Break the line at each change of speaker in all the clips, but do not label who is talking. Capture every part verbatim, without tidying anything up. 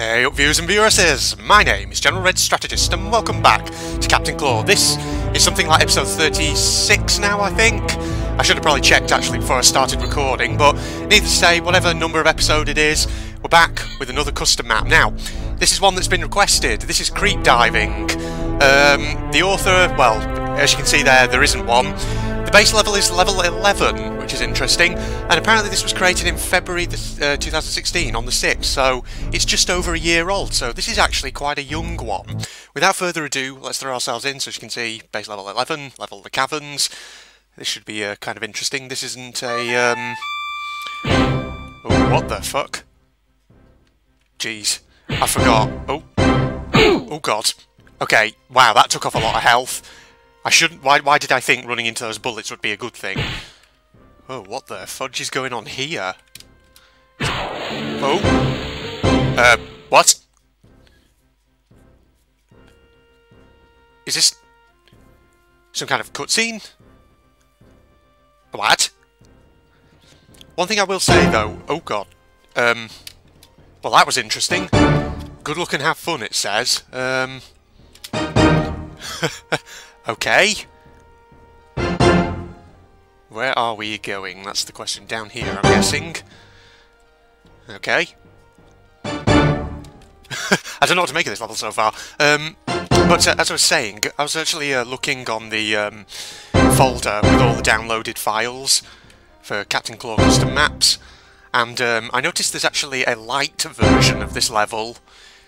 Hey up viewers and viewresses, my name is General Red Strategist and welcome back to Captain Claw. This is something like episode thirty-six now, I think. I should have probably checked actually before I started recording, but needless to say, whatever number of episode it is, we're back with another custom map. Now, this is one that's been requested. This is creep diving. Um, the author, well, as you can see there, there isn't one. The base level is level eleven, which is interesting, and apparently this was created in February uh, two thousand sixteen on the sixth, so it's just over a year old, so this is actually quite a young one. Without further ado, let's throw ourselves in. So as you can see, base level eleven, level the caverns. This should be uh, kind of interesting. This isn't a... Um... Oh, what the fuck? Jeez, I forgot. Oh, oh god. Okay, wow, that took off a lot of health. I shouldn't... Why, why did I think running into those bullets would be a good thing? Oh, what the fudge is going on here? Oh. Uh, what? Is this... some kind of cutscene? What? One thing I will say, though... Oh, God. Um... Well, that was interesting. Good luck and have fun, it says. Um... Okay. Where are we going? That's the question. Down here, I'm guessing. Okay. I don't know what to make of this level so far. Um, but uh, as I was saying, I was actually uh, looking on the um, folder with all the downloaded files for Captain Claw custom maps, and um, I noticed there's actually a light version of this level,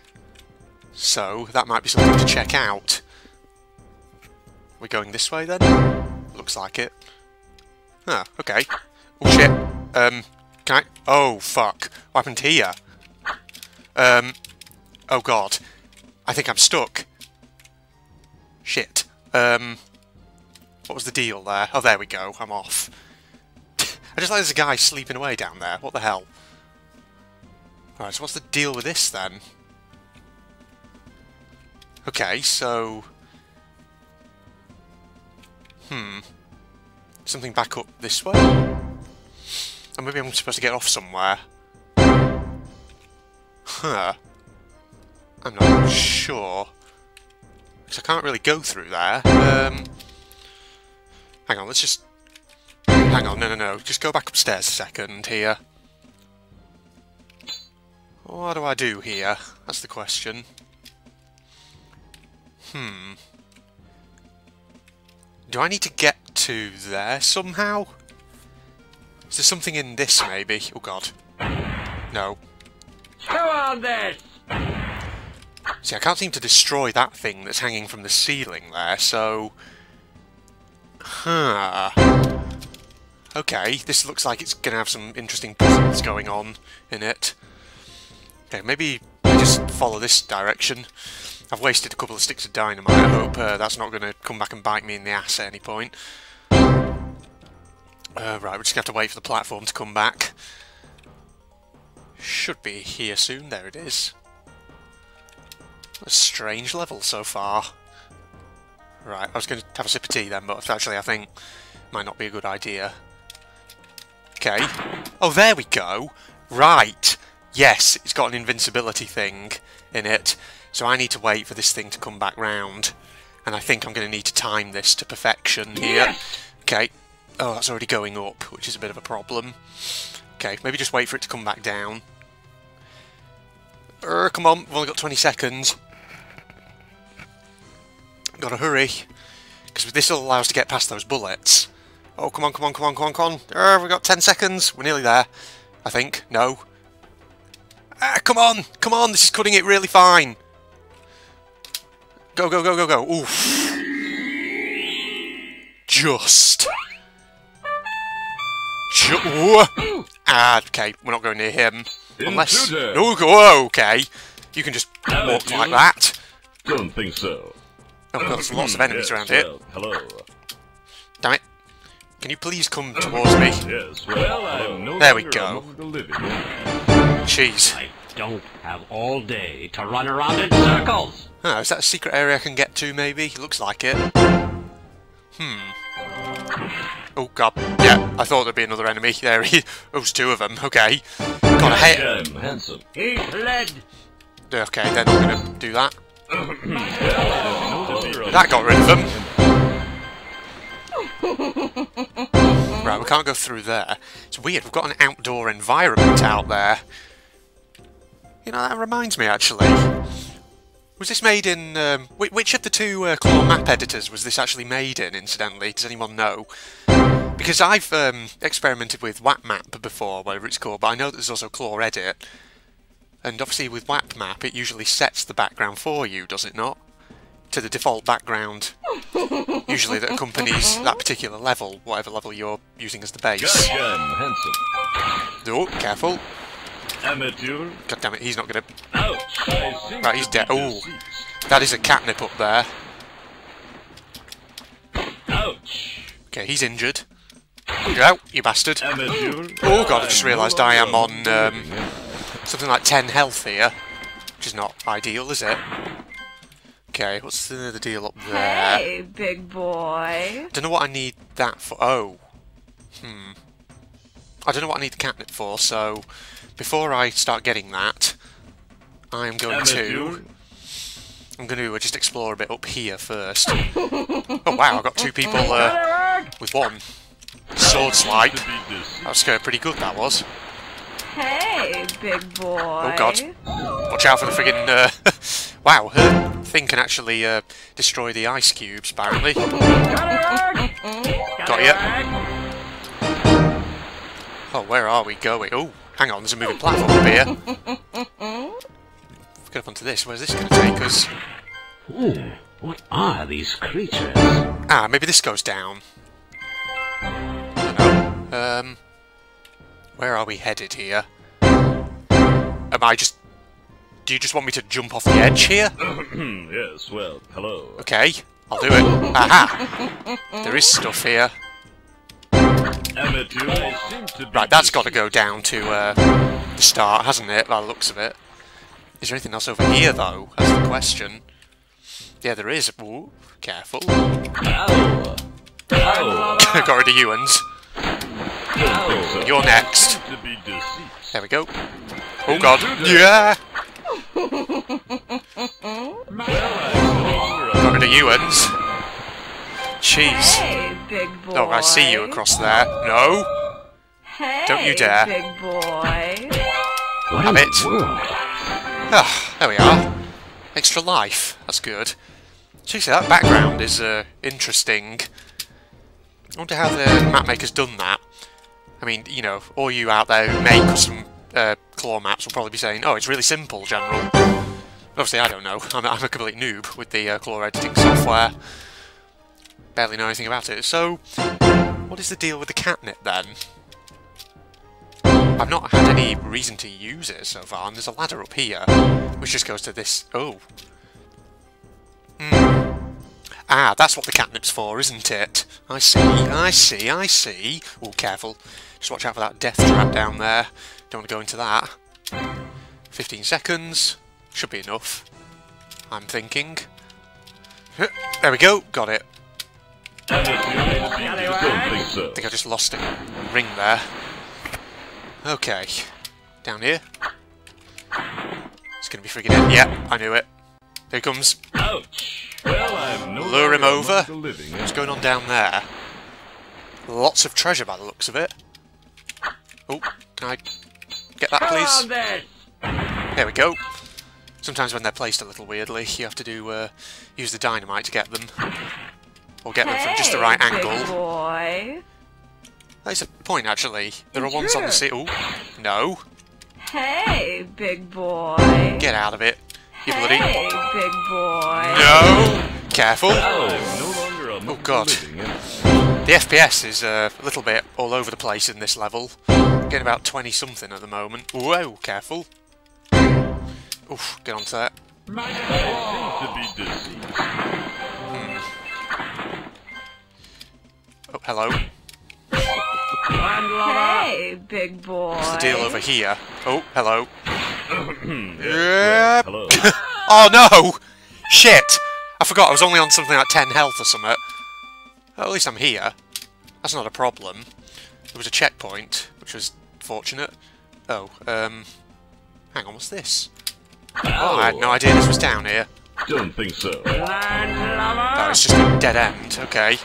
so that might be something to check out. We're going this way then? Looks like it. Ah, okay. Oh shit. Um, can I... Oh, fuck. What happened here? Um, oh god. I think I'm stuck. Shit. Um, what was the deal there? Oh, there we go. I'm off. I just like there's a guy sleeping away down there. What the hell? Alright, so what's the deal with this then? Okay, so... Hmm. Something back up this way? Or maybe I'm supposed to get off somewhere. Huh. I'm not sure. Because I can't really go through there. Um, hang on, let's just... Hang on, no, no, no. Just go back upstairs a second here. What do I do here? That's the question. Hmm. Do I need to get to there somehow? Is there something in this, maybe? Oh god. No.
Go on this!
See, I can't seem to destroy that thing that's hanging from the ceiling there, so... Huh. Okay, this looks like it's going to have some interesting puzzles going on in it. Okay, maybe I just follow this direction. I've wasted a couple of sticks of dynamite. I hope uh, that's not going to come back and bite me in the ass at any point. Uh, right, we're just going to have to wait for the platform to come back. Should be here soon. There it is. A strange level so far. Right, I was going to have a sip of tea then, but actually I think might not be a good idea. Okay. Oh, there we go. Right. Yes, it's got an invincibility thing in it. So I need to wait for this thing to come back round. And I think I'm going to need to time this to perfection here. Okay. Oh, that's already going up, which is a bit of a problem. Okay, maybe just wait for it to come back down. Er, come on, we've only got twenty seconds. Gotta hurry. Because this will allow us to get past those bullets. Oh, come on, come on, come on, come on, come on. Er, we've got ten seconds. We're nearly there, I think. No. Ah, come on, come on, this is cutting it really fine. Go, go, go, go, go. Oof. Just. Ju ah, okay, we're not going near him. Unless... Oh, go, okay. You can just walk like that.
Don't think so.
Oh, God, there's lots of enemies around here.
Hello.
Damn it. Can you please come towards me?
Yes, well, I'm no
there we
longer
go.
among the living.
Jeez.
I don't have all day to run around in circles.
Oh, is that a secret area I can get to, maybe? Looks like it. Hmm. Oh, God. Yeah, I thought there'd be another enemy. There he... Those two of them. Okay. God, I hate...
I'm handsome.
He fled.
Okay, they're not going to do that. That got rid of them. Right, we can't go through there. It's weird, we've got an outdoor environment out there. You know, that reminds me, actually. Was this made in... Um, which of the two uh, Claw map editors was this actually made in, incidentally? Does anyone know? Because I've um, experimented with WapMap before, whatever it's called, but I know that there's also Claw Edit. And obviously with WapMap, it usually sets the background for you, does it not? To the default background, usually that accompanies that particular level, whatever level you're using as the base. Oh, careful.
Amateur.
God damn it, he's not gonna...
Ouch.
Right, he's dead. Oh, that is a catnip up there.
Ouch.
Okay, he's injured. Get out, you bastard.
Amateur.
Oh god, I just realised I am on um, something like ten health here, which is not ideal, is it? Okay, what's the, the deal up there?
Hey, big boy.
Don't know what I need that for. Oh. Hmm. I don't know what I need the catnip for, so before I start getting that, I am going to... I'm going to just explore a bit up here first. Oh wow, I got two people uh, with one. Sword swipe. That was uh, pretty good, that was.
Hey, big boy.
Oh god. Watch out for the friggin'... Uh, wow, her thing can actually uh, destroy the ice cubes, apparently. Got ya. Oh, where are we going? Oh, hang on, there's a moving platform up here. Let's get up onto this. Where's this going to take us?
Hmm, what are these creatures?
Ah, maybe this goes down. No. Um, where are we headed here? Am I just... Do you just want me to jump off the edge here?
Yes, well, hello.
Okay, I'll do it. Aha! There is stuff here.
Amateur. Seem to be
Right, that's got to go down to uh, the start, hasn't it, by the looks of it? Is there anything else over here, though? That's the question. Yeah, there is. Ooh, careful.
Ow. Ow.
Got rid of Ewans.
Ow.
You're next.
Seem to be deceased.
There we go. Oh god. Yeah! Got rid of Ewans. Jeez.
Hey, big boy.
Oh, I see you across there. No!
Hey,
Don't you dare.
big boy.
What
Have
in
it.
the world?
Ah, there we are. Extra life. That's good. Seriously, that background is uh, interesting. I wonder how the map maker's done that. I mean, you know, all you out there who make custom uh, claw maps will probably be saying, oh, it's really simple, General. Obviously, I don't know. I'm, I'm a complete noob with the uh, claw editing software. Barely know anything about it. So, what is the deal with the catnip, then? I've not had any reason to use it so far, and there's a ladder up here, which just goes to this... Oh. Hmm. Ah, that's what the catnip's for, isn't it? I see, I see, I see. Oh, careful. Just watch out for that death trap down there. Don't want to go into that. fifteen seconds. Should be enough. I'm thinking. There we go. Got it.
Don't think so.
I think I just lost a ring there. Okay. Down here. It's going to be friggin' it. Yep, I knew it. Here he comes.
Ouch. Well, I'm no
Lure him
longer
over.
among the living,
What's going on down there? Lots of treasure by the looks of it. Oh, can I get that, please? There we go. Sometimes when they're placed a little weirdly, you have to do uh, use the dynamite to get them. Or get them from just the right
Hey,
angle.
big boy.
That's a point, actually. There are ones on the sea. Oh, no.
Hey, big boy.
Get out of it, you bloody...
Hey, big boy.
No! Careful.
I'm no longer among
Oh, God.
the living.
The F P S is uh, a little bit all over the place in this level. Getting about twenty something at the moment. Whoa, careful. Oof, get onto that.
I seem to be deceased.
Oh, hello.
Hey, big boy.
What's the deal over here? Oh, hello.
Well, hello.
Oh no! Shit! I forgot I was only on something like ten health or something. Well, at least I'm here. That's not a problem. There was a checkpoint, which was fortunate. Oh, um... hang on, what's this? Oh, I had no idea this was down here.
Don't think so.
Oh, it's just a dead end. Okay.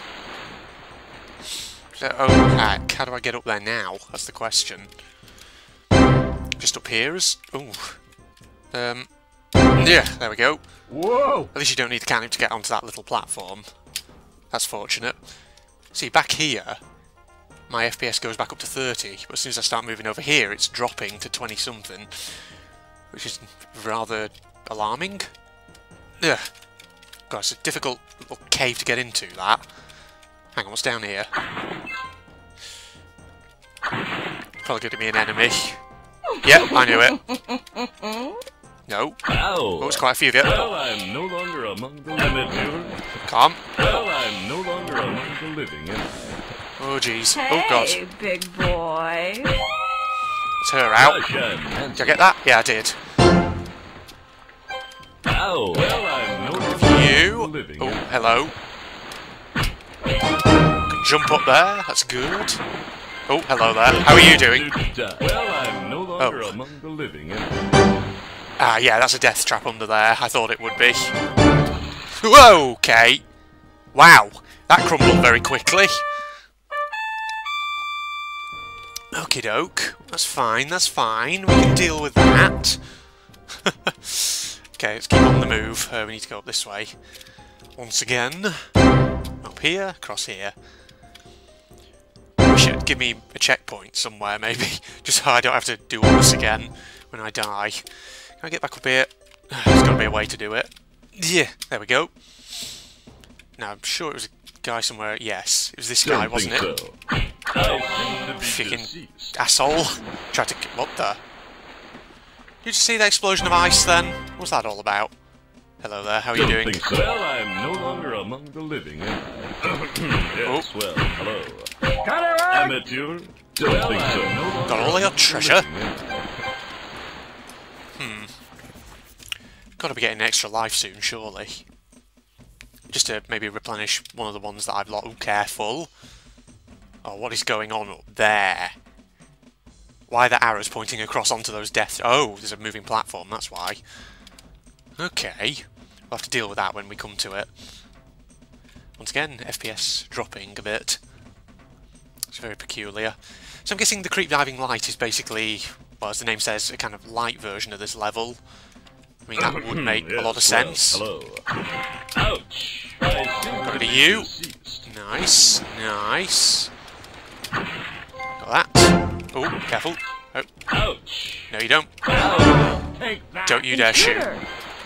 So, oh, heck. How do I get up there now? That's the question. Just up here is... Ooh. Um... Yeah, there we go.
Whoa!
At least you don't need the cannon to get onto that little platform. That's fortunate. See, back here, my F P S goes back up to thirty, but as soon as I start moving over here, it's dropping to twenty something, which is rather alarming. Ugh. God, it's a difficult little cave to get into, that. Hang on, what's down here? Probably going to be an enemy. Yep, I knew it. No.
Ow!
Oh, it's quite a few of you.
Well, I'm no longer among the living.
Calm.
Well, I'm no longer among the living.
Oh, jeez.
Hey,
Oh, God.
big boy.
It's her out.
Gosh, I'm
Did I
handsome.
get that? Yeah, I did.
Ow! Well, I'm no longer among the
You.
living.
Oh, hello. Can jump up there. That's good. Oh, hello there. How are you doing?
Well, I'm no longer
Oh.
among the living.
Ah, yeah, that's a death trap under there. I thought it would be. Whoa, okay. Wow, that crumbled very quickly. Okie doke. That's fine, that's fine. We can deal with that. Okay, let's keep on the move. Uh, we need to go up this way. Once again. Up here, across here. Wish it'd give me a checkpoint somewhere, maybe. Just so I don't have to do all this again when I die. Can I get back up here? There's got to be a way to do it. Yeah, there we go. Now, I'm sure it was a guy somewhere. Yes, it was this guy,
Don't
wasn't
think
it?
so. I seem to be
Freaking
deceased.
asshole. Tried to... What the? Did you see the explosion of ice then? What was that all about? Hello there, how are you
Don't
doing?
think so. Well, I'm no longer among the living. Yes, well, hello. Amateur? Don't think so. No longer
Got all your
among the
treasure?
living.
Hmm. Gotta be getting an extra life soon, surely. Just to maybe replenish one of the ones that I've lost. Oh, careful. Oh, what is going on up there? Why are the arrows pointing across onto those death... Oh, there's a moving platform, that's why. Okay. We'll have to deal with that when we come to it. Once again, F P S dropping a bit. It's very peculiar. So I'm guessing the creep diving light is basically, well, as the name says, a kind of light version of this level. I mean, that would make a lot of
Yes,
sense.
well, hello. Ouch! I seem
Got
to
rid of
be
you.
deceased.
Nice, nice. Got that. Oh, careful. Oh,
Ouch!
no you don't.
Ow. Take that.
Don't you dare shoot.
Sure.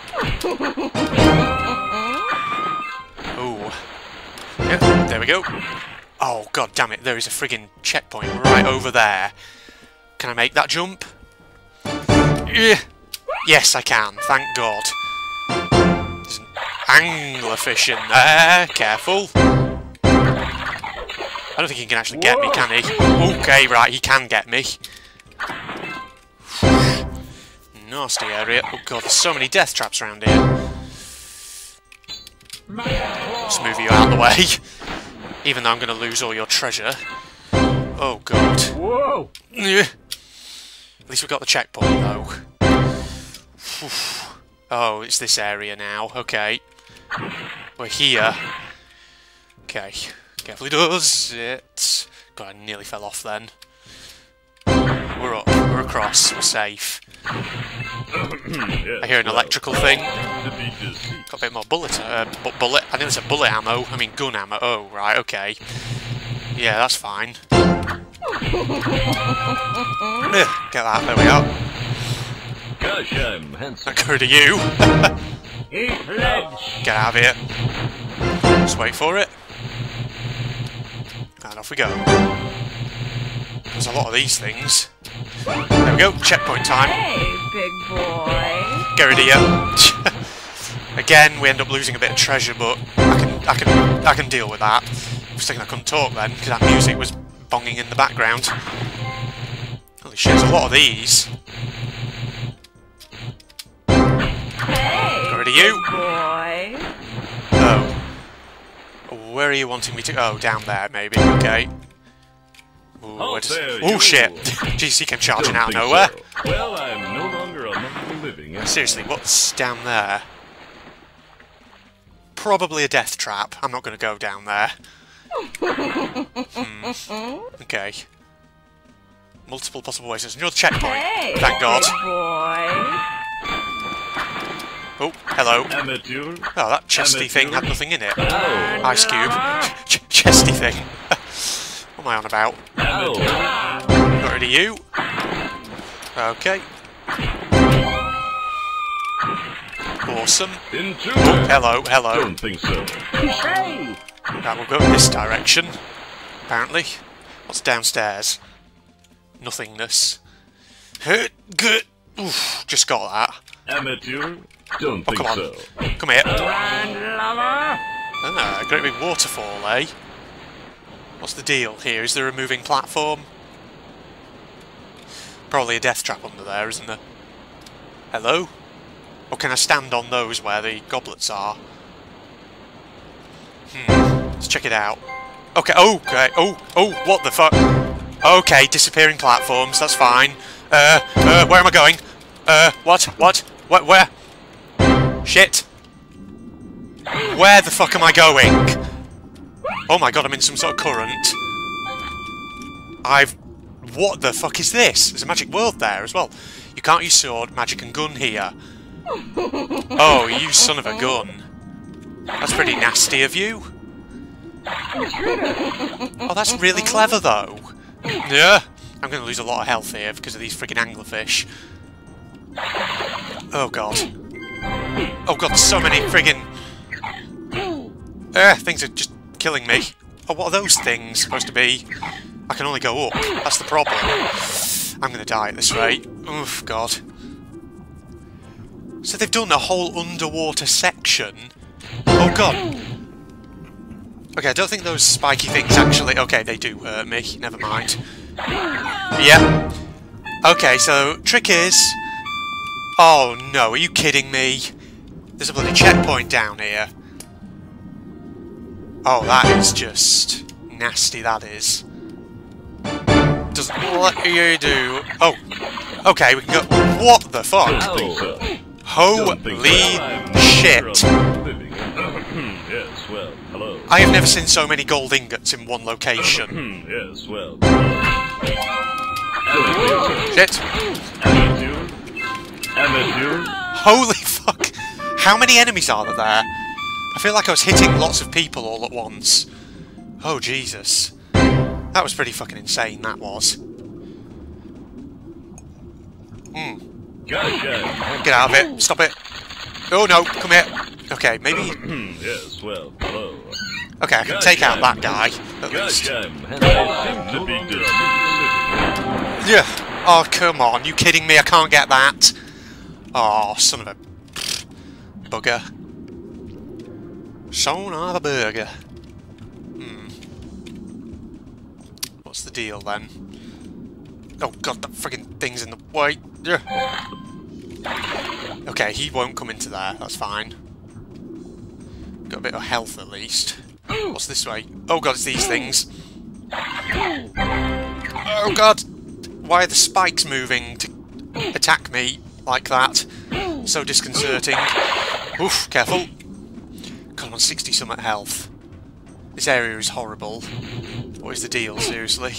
Oh. Yep, there we go. Oh, god damn it, there is a friggin' checkpoint right over there. Can I make that jump? Yeah. Yes, I can, thank god. There's an anglerfish in there, careful. I don't think he can actually get me, can he? Okay, right, he can get me. Nasty area. Oh god, there's so many death traps around here. Just move you out of the way. Even though I'm going to lose all your treasure. Oh god.
Whoa!
Yeah. At least we got the checkpoint though. Oh, it's this area now. Okay. We're here. Okay. Carefully does it. God, I nearly fell off then. We're up. We're across. We're safe. I hear an electrical thing.
To be deceased.
Got a bit more bullet. Uh, bu bullet. I think it's a bullet ammo. I mean gun ammo. Oh, right. Okay. Yeah, that's fine. Yeah, get that. There we go.
Gosh, I'm handsome.
That go to you.
Eat pledge.
Get out of here. Just wait for it. And off we go. There's a lot of these things. There we go. Checkpoint time.
Hey, big boy.
Get rid of you. Again, we end up losing a bit of treasure, but I can, I can, I can deal with that. I was thinking I couldn't talk then because that music was bonging in the background. Holy shit! There's a lot of these.
Hey,
Get rid of you.
boy.
Oh. Where are you wanting me to go? Oh, down there, maybe. Okay. Ooh,
Oh,
where does-
there
oh
you-
shit! Jeez, he came charging
Don't
out of
think
nowhere.
so. Well, I'm no longer among the living. empire.
Seriously, what's down there? Probably a death trap. I'm not going to go down there. Hmm. Okay. Multiple possible ways. There's another checkpoint.
Hey,
Thank God.
big boy.
Oh, hello.
Amateur.
Oh, that chesty
Amateur.
thing had nothing in it.
Oh.
Ice cube. Ch chesty thing. What am I on about?
Oh.
Got rid of you. Okay. Awesome.
Intruder.
Oh, hello, hello.
Don't think so.
Right, we'll go in this direction. Apparently. What's downstairs? Nothingness. Good. Oof, just got that.
Amateur. Don't
Oh,
think
come on.
so.
Come here.
Lover.
Ah, great big waterfall, eh? What's the deal here? Is there a moving platform? Probably a death trap under there, isn't there? Hello? Or can I stand on those where the goblets are? Hmm. Let's check it out. Okay. Okay. Oh. Oh. What the fuck? Okay. Disappearing platforms. That's fine. Uh. Uh. Where am I going? Uh. What? What? What? Where? Shit. Where the fuck am I going? Oh my god, I'm in some sort of current. I've... What the fuck is this? There's a magic world there as well. You can't use sword, magic and gun here. Oh, you son of a gun. That's pretty nasty of you. Oh, that's really clever though. Yeah. I'm going to lose a lot of health here because of these freaking anglerfish. Oh god. Oh god, so many friggin... Eh, things are just killing me. Oh, what are those things supposed to be? I can only go up. That's the problem. I'm going to die at this rate. Oof, god. So they've done a whole underwater section. Oh god. Okay, I don't think those spiky things actually... Okay, they do hurt me. Never mind. Yeah. Okay, so, trick is... Oh no, are you kidding me? There's a bloody checkpoint down here. Oh, that is just nasty, that is. Doesn't let you do... Oh, okay, we can go... What the fuck?
Don't think so.
Holy shit.
Yes, well, hello.
I have never seen so many gold ingots in one location.
Yes, well.
Shit.
Amateur. Amateur.
Holy fuck. How many enemies are there there? I feel like I was hitting lots of people all at once. Oh, Jesus. That was pretty fucking insane, that was. Hmm.
Gotcha.
Get out of it. Stop it. Oh, no. Come here. Okay, maybe...
Yes, well, hello.
Okay, I can take out that guy, at least.
Gotcha. And I seem to be doing
Yeah. Oh, come on. You kidding me? I can't get that. Oh, son of a... bugger. Son of a burger. Hmm. What's the deal then? Oh god, that friggin' thing's in the way. Yeah. Okay, he won't come into there. That's fine. Got a bit of health at least. What's this way? Oh god, it's these things. Oh god! Why are the spikes moving to attack me like that? So disconcerting. Oof, careful. God, I'm on sixty something health. This area is horrible. What is the deal, seriously?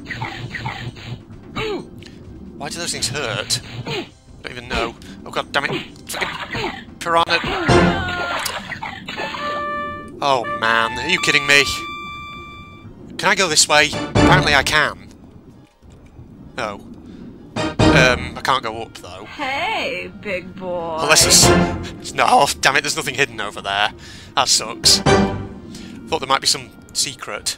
Why do those things hurt? Don't even know. Oh god, damn it. Fucking piranha. Oh man, are you kidding me? Can I go this way? Apparently I can. Oh. Um, I can't go up though.
Hey, big boy.
Unless it's... No, oh, damn it, there's nothing hidden over there. That sucks. Thought there might be some secret.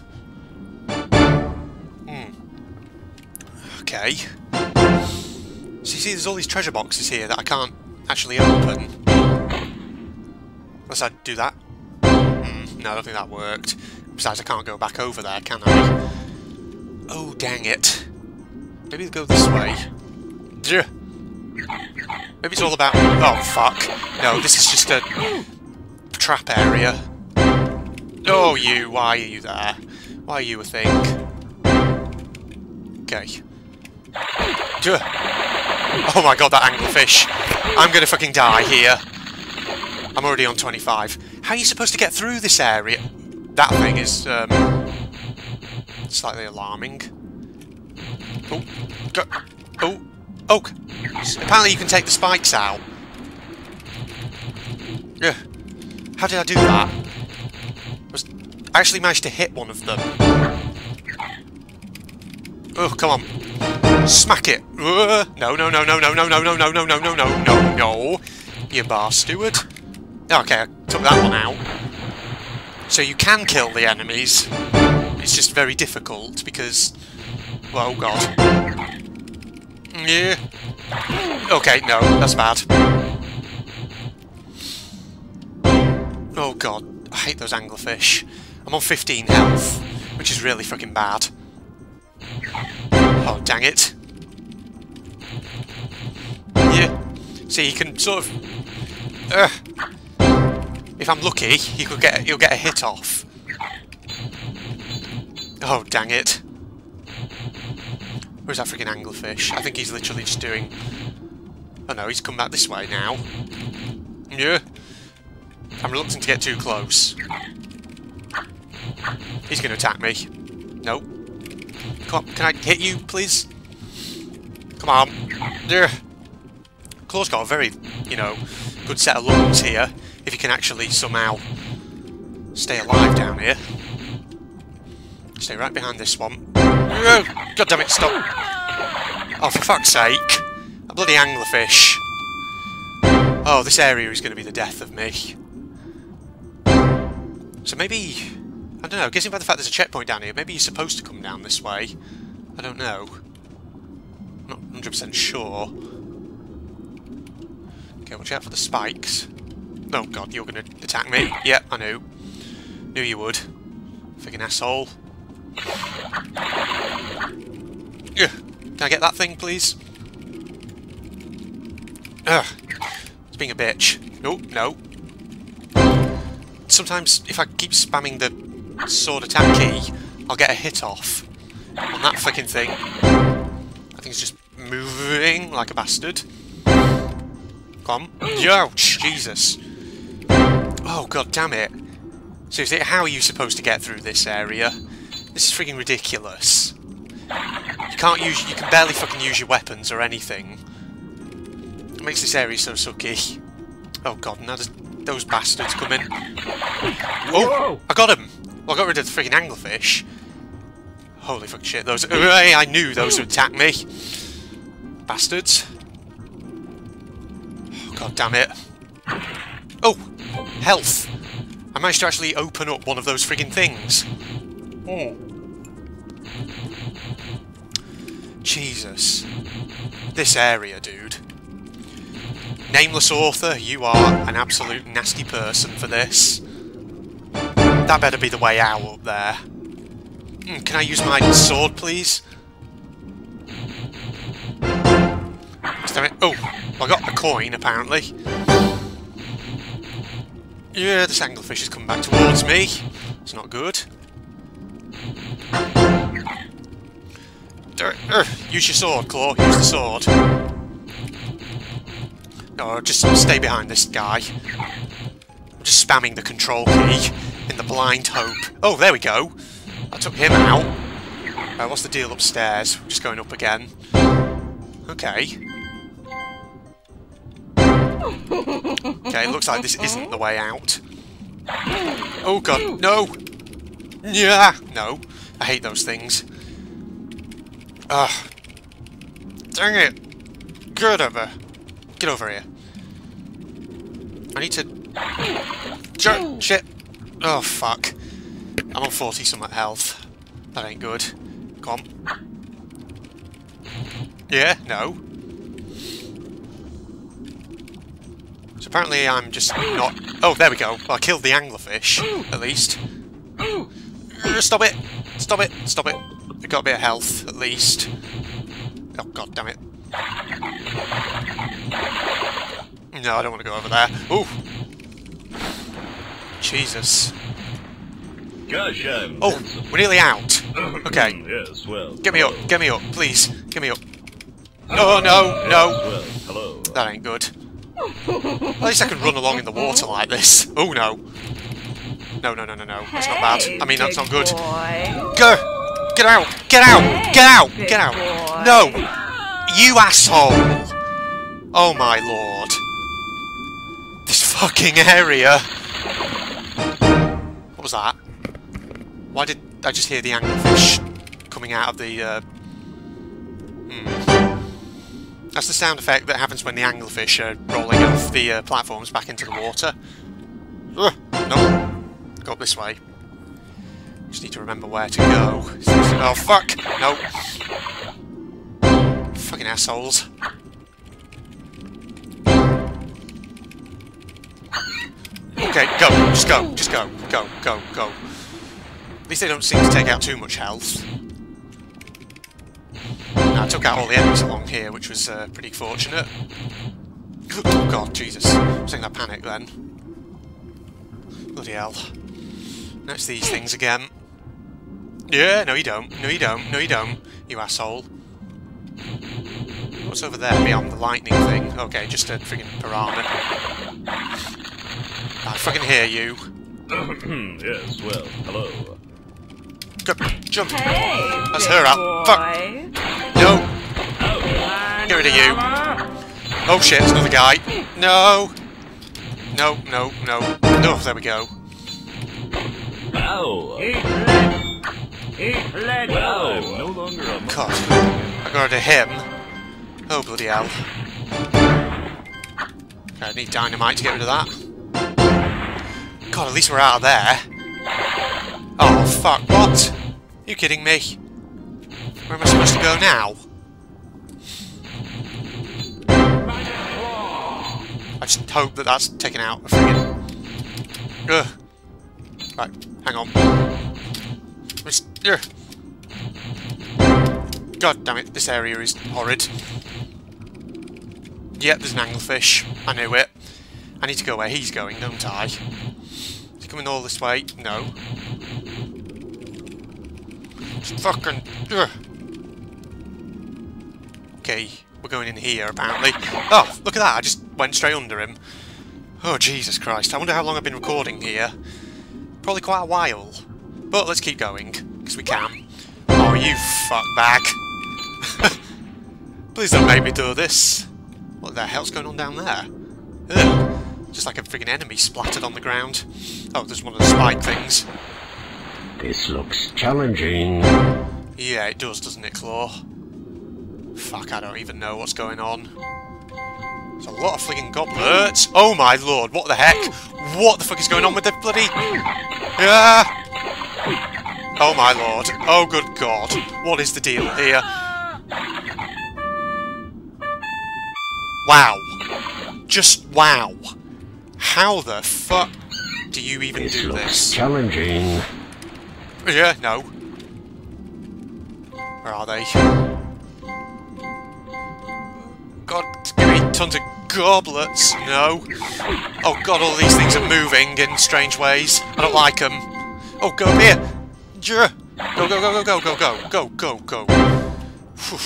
Hmm. Okay. So you see, there's all these treasure boxes here that I can't actually open. Unless I do that. Hmm, no, I don't think that worked. Besides, I can't go back over there, can I? Oh, dang it. Maybe go this way. Maybe it's all about... Oh, fuck. No, this is just a trap area. Oh, you. Why are you there? Why are you a thing? Okay. Oh my god, that anglerfish. I'm gonna fucking die here. I'm already on twenty-five. How are you supposed to get through this area? That thing is, um... slightly alarming. Oh. Go. Oh. Oh. Apparently you can take the spikes out. Yeah. How did I do that? Was I actually managed to hit one of them. Oh, come on. Smack it. Uh, no, no, no, no, no, no, no, no, no, no, no, no, no, no, no. You bar steward. Okay, I took that one out. So you can kill the enemies. It's just very difficult because... well, oh god. Yeah. Okay, no, that's bad. Oh god, I hate those anglerfish. I'm on fifteen health, which is really fucking bad. Oh, dang it. Yeah. See, you can sort of... Uh, if I'm lucky, you could get you'll get a hit off. Oh, dang it. Where's that freaking anglerfish? I think he's literally just doing... oh no, he's come back this way now. Yeah. I'm reluctant to get too close. He's going to attack me. Nope. Come on, can I hit you, please? Come on. Yeah. Claw's got a very, you know, good set of lungs here. If you can actually somehow stay alive down here. Stay right behind this one. Oh, God damn it, stop. Oh, for fuck's sake. A bloody anglerfish. Oh, this area is going to be the death of me. So maybe... I don't know, guessing by the fact there's a checkpoint down here, maybe you're supposed to come down this way. I don't know. I'm not one hundred percent sure. Okay, watch out for the spikes. Oh god, you're going to attack me. Yeah, I knew. Knew you would. Friggin' asshole. Yeah. Can I get that thing, please? Ugh. It's being a bitch. No, no. Sometimes, if I keep spamming the sword attack key, I'll get a hit off on that flicking thing. I think it's just moving like a bastard. Come on. Ouch! Jesus. Oh, god damn it. Seriously, how are you supposed to get through this area? This is freaking ridiculous. You can't use... you can barely fucking use your weapons or anything. It makes this area so sucky. Oh god, now there's those bastards coming. Oh! I got him! Well, I got rid of the freaking anglerfish. Holy fucking shit, those... I knew those would attack me. Bastards. Oh, god damn it. Oh! Health! I managed to actually open up one of those friggin' things. Oh. Jesus. This area, dude. Nameless author, you are an absolute nasty person for this. That better be the way out up there. Mm, can I use my sword, please? Oh, I got a coin, apparently. Yeah, this anglerfish has come back towards me. It's not good. Uh, use your sword, Claw. Use the sword. No, just stay behind this guy. I'm just spamming the control key in the blind hope. Oh, there we go. I took him out. Uh, what's the deal upstairs? We're just going up again. Okay. Okay, it looks like this isn't the way out. Oh god, no! Yeah, no. I hate those things. Ugh. Dang it! Get over. Get over here. I need to... J shit! Oh, fuck. I'm on forty something health. That ain't good. Come on. Yeah, no. So apparently I'm just not... Oh, there we go. Well, I killed the anglerfish, at least. Stop it! Stop it! Stop it! We've got a bit of health, at least. Oh, god damn it. No, I don't want to go over there. Ooh! Jesus.
Gosh, I'm
oh, we're nearly out. Okay.
Yes, well.
Get me up, get me up, please. Get me up. Oh no, no.
Well, hello.
That ain't good. At least I can run along in the water like this. Oh no. No, no, no, no, no. That's not bad. I mean, that's not good.
Boy.
Go! Get out! Get out! Get out! Get out! No! You asshole! Oh my lord. This fucking area! What was that? Why did I just hear the anglerfish coming out of the, uh... Hmm. That's the sound effect that happens when the anglerfish are rolling off the uh, platforms back into the water. Ugh, no. Go up this way. Just need to remember where to go. Oh, fuck! No. Fucking assholes. Okay, go. Just go. Just go. Go. Go. Go. At least they don't seem to take out too much health. I took out all the enemies along here, which was uh, pretty fortunate. Oh god, Jesus. I was in that panic then. Bloody hell. Now it's these things again. Yeah, no you don't. No you don't. No you don't. You asshole. What's over there beyond the lightning thing? Okay, just a friggin' piranha. I fucking hear you.
Yes, well, hello.
Go, jump!
Hey,
That's
big
her out.
boy.
Fuck! No! Get rid of you. Oh shit, there's another guy. No! No, no, no. No, there we go.
Ow! Well, I'm no longer a monster.
God. I got rid of him. Oh, bloody hell. Okay, I need dynamite to get rid of that. God, at least we're out of there. Oh, fuck, what? Are you kidding me? Where am I supposed to go now? I just hope that that's taken out a friggin'... Ugh. Right, hang on. Just, ugh. God damn it, this area is horrid. Yep, there's an anglerfish. I knew it. I need to go where he's going, don't I? Is he coming all this way? No. Just fucking... Ugh. Okay, we're going in here, apparently. Oh, look at that, I just went straight under him. Oh, Jesus Christ. I wonder how long I've been recording here. Probably quite a while. But let's keep going, because we can. Oh, you fuckbag. Please don't make me do this. What the hell's going on down there? Ugh. Just like a friggin' enemy splattered on the ground. Oh, there's one of the spike things.
This looks challenging.
Yeah, it does, doesn't it, Claw? Fuck, I don't even know what's going on. There's a lot of friggin' goblets. Oh my lord, what the heck? What the fuck is going on with the bloody... Yeah! Oh my lord. Oh good god. What is the deal here? Wow. Just wow. How the fuck do you even
This
do
looks
this?
challenging.
Yeah, no. Where are they? God, give me tons of goblets. No. Oh god, all these things are moving in strange ways. I don't like them. Oh, go up here. Go, go, go, go, go, go, go, go, go, go. Whew.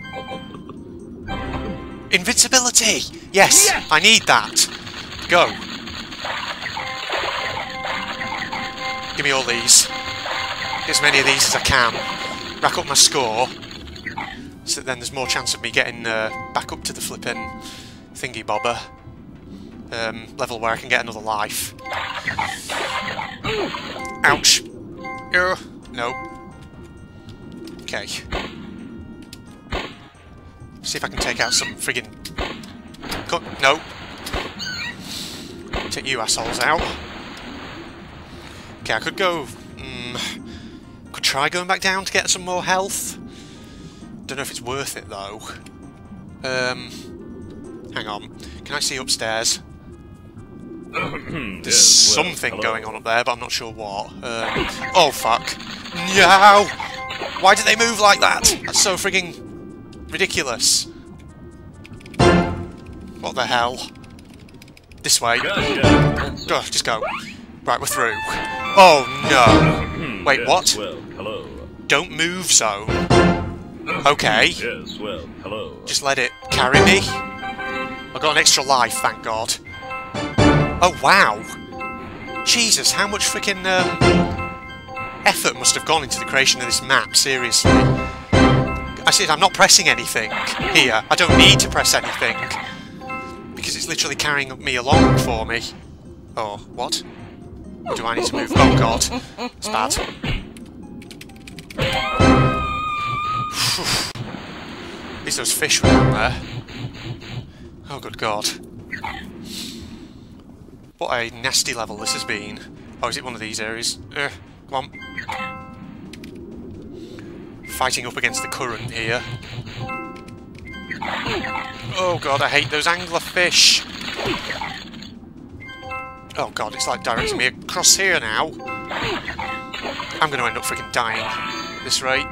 Invincibility! Yes, yes, I need that. Go. Give me all these. Get as many of these as I can. Rack up my score. So then there's more chance of me getting uh, back up to the flippin' thingy bobber. Um, level where I can get another life. Ouch. Uh, no. Okay. See if I can take out some friggin'... Cut. No. Take you assholes out. Okay, I could go... Mm, could try going back down to get some more health. Don't know if it's worth it though. Um, hang on. Can I see upstairs? There's
Yes, well,
something
hello.
going on up there, but I'm not sure what. Um, oh fuck! No! Why did they move like that? That's so frigging ridiculous. What the hell? This way.
Gotcha.
Go, just go. Right, we're through. Oh no! Wait,
Yes,
what?
Well, hello.
Don't move zone. Okay.
Yes, well, hello.
Just let it carry me. I got an extra life, thank God. Oh, wow. Jesus, how much freaking um, effort must have gone into the creation of this map, seriously. I said I'm not pressing anything here. I don't need to press anything. Because it's literally carrying me along for me. Oh, what? Or do I need to move? Oh, God. It's bad. At least those fish were down there. Oh, good God. What a nasty level this has been. Oh, is it one of these areas? Uh, come on. Fighting up against the current here. Oh God, I hate those anglerfish. Oh God, it's like directing me across here now. I'm going to end up freaking dying at this rate.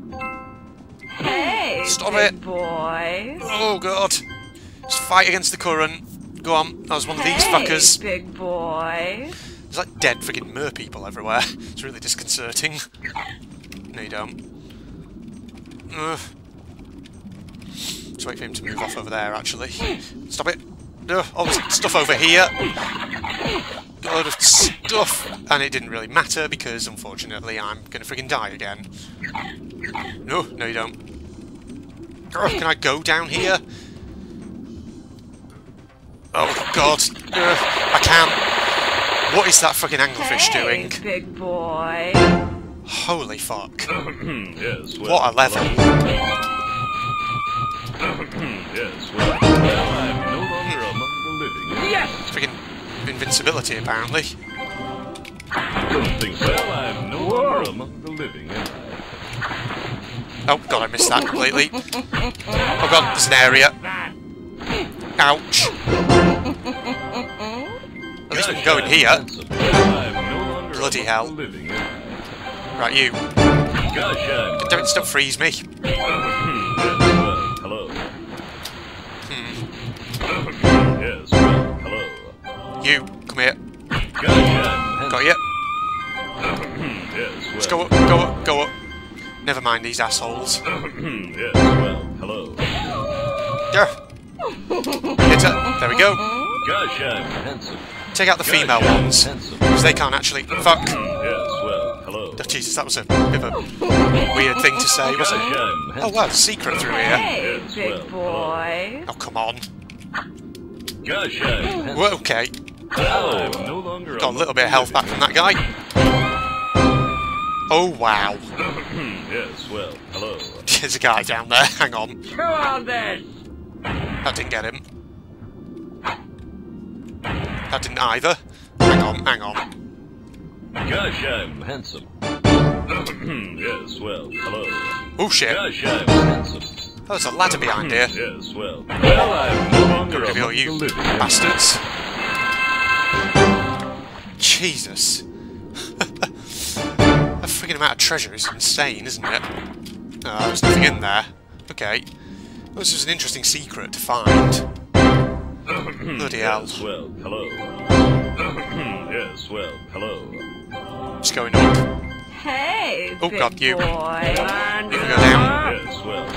Hey,
Stop
big
it.
boy.
Oh God. Just fight against the current. Go on, that was one of these
Hey,
fuckers.
big boy.
There's like dead freaking mer people everywhere. It's really disconcerting. No, you don't. Ugh. Just wait for him to move off over there, actually. Stop it. Ugh, all this stuff over here. Got a load of stuff. And it didn't really matter because, unfortunately, I'm going to freaking die again. No, no you don't. Ugh, can I go down here? Oh, God. Ugh, I can't. What is that fucking anglerfish
Hey,
doing?
big boy.
Holy fuck.
Yes, well,
What a level.
Yes, well, well, I'm no longer among the living.
Yes.
Freaking invincibility, apparently.
Don't think so. Well, I'm no longer among the living, am I?
Oh, God, I missed that completely. Oh, God, there's an area. Ouch. At least we can go in here. Bloody hell. Right, you.
Gosh,
Don't, don't freeze me.
well, hello.
Hmm.
Yes, well, hello.
You, come here.
Gosh,
Got you.
yes, well.
Just go up, go up, go up. Never mind these assholes.
Yes, well, hello.
Yeah. Hit her. There we go.
Gosh, I'm handsome.
Take out the female ones, because they can't actually... Fuck.
Yes, well, hello.
Oh, Jesus, that was a bit of a weird thing to say, wasn't it? Oh, wow, secret through here.
Hey, big boy.
Oh, come on.
Gosh, I'm
Well, okay.
I'm no longer
Got a little bit of health back from that guy. Oh, wow.
Yes, well, hello.
There's a guy down there. Hang on.
Go on then.
That didn't get him. That didn't either. Hang on, hang on.
Gosh, I'm handsome. Yes, well, hello.
Oh, shit.
Gosh, I'm handsome.
Oh, there's a ladder behind here.
Yes, well. Well, I'm no longer
Rid of all
among
you
the living.
bastards. Jesus. That freaking amount of treasure is insane, isn't it? Oh, there's nothing in there. Okay. Well, this is an interesting secret to find. Bloody hell.
Yes, well, hello. Yes, well, hello.
Just going up.
Hey,
Oh,
big
God, you.
boy.
You can go down.
Yes, well,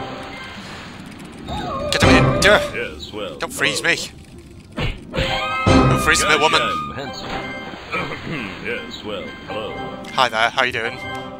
hello.
Get him in. Duh.
Yes, well.
Don't freeze
hello.
me. Don't freeze me,
Gosh,
woman.
I'm handsome. Yes, well, hello.
Hi there, how you doing?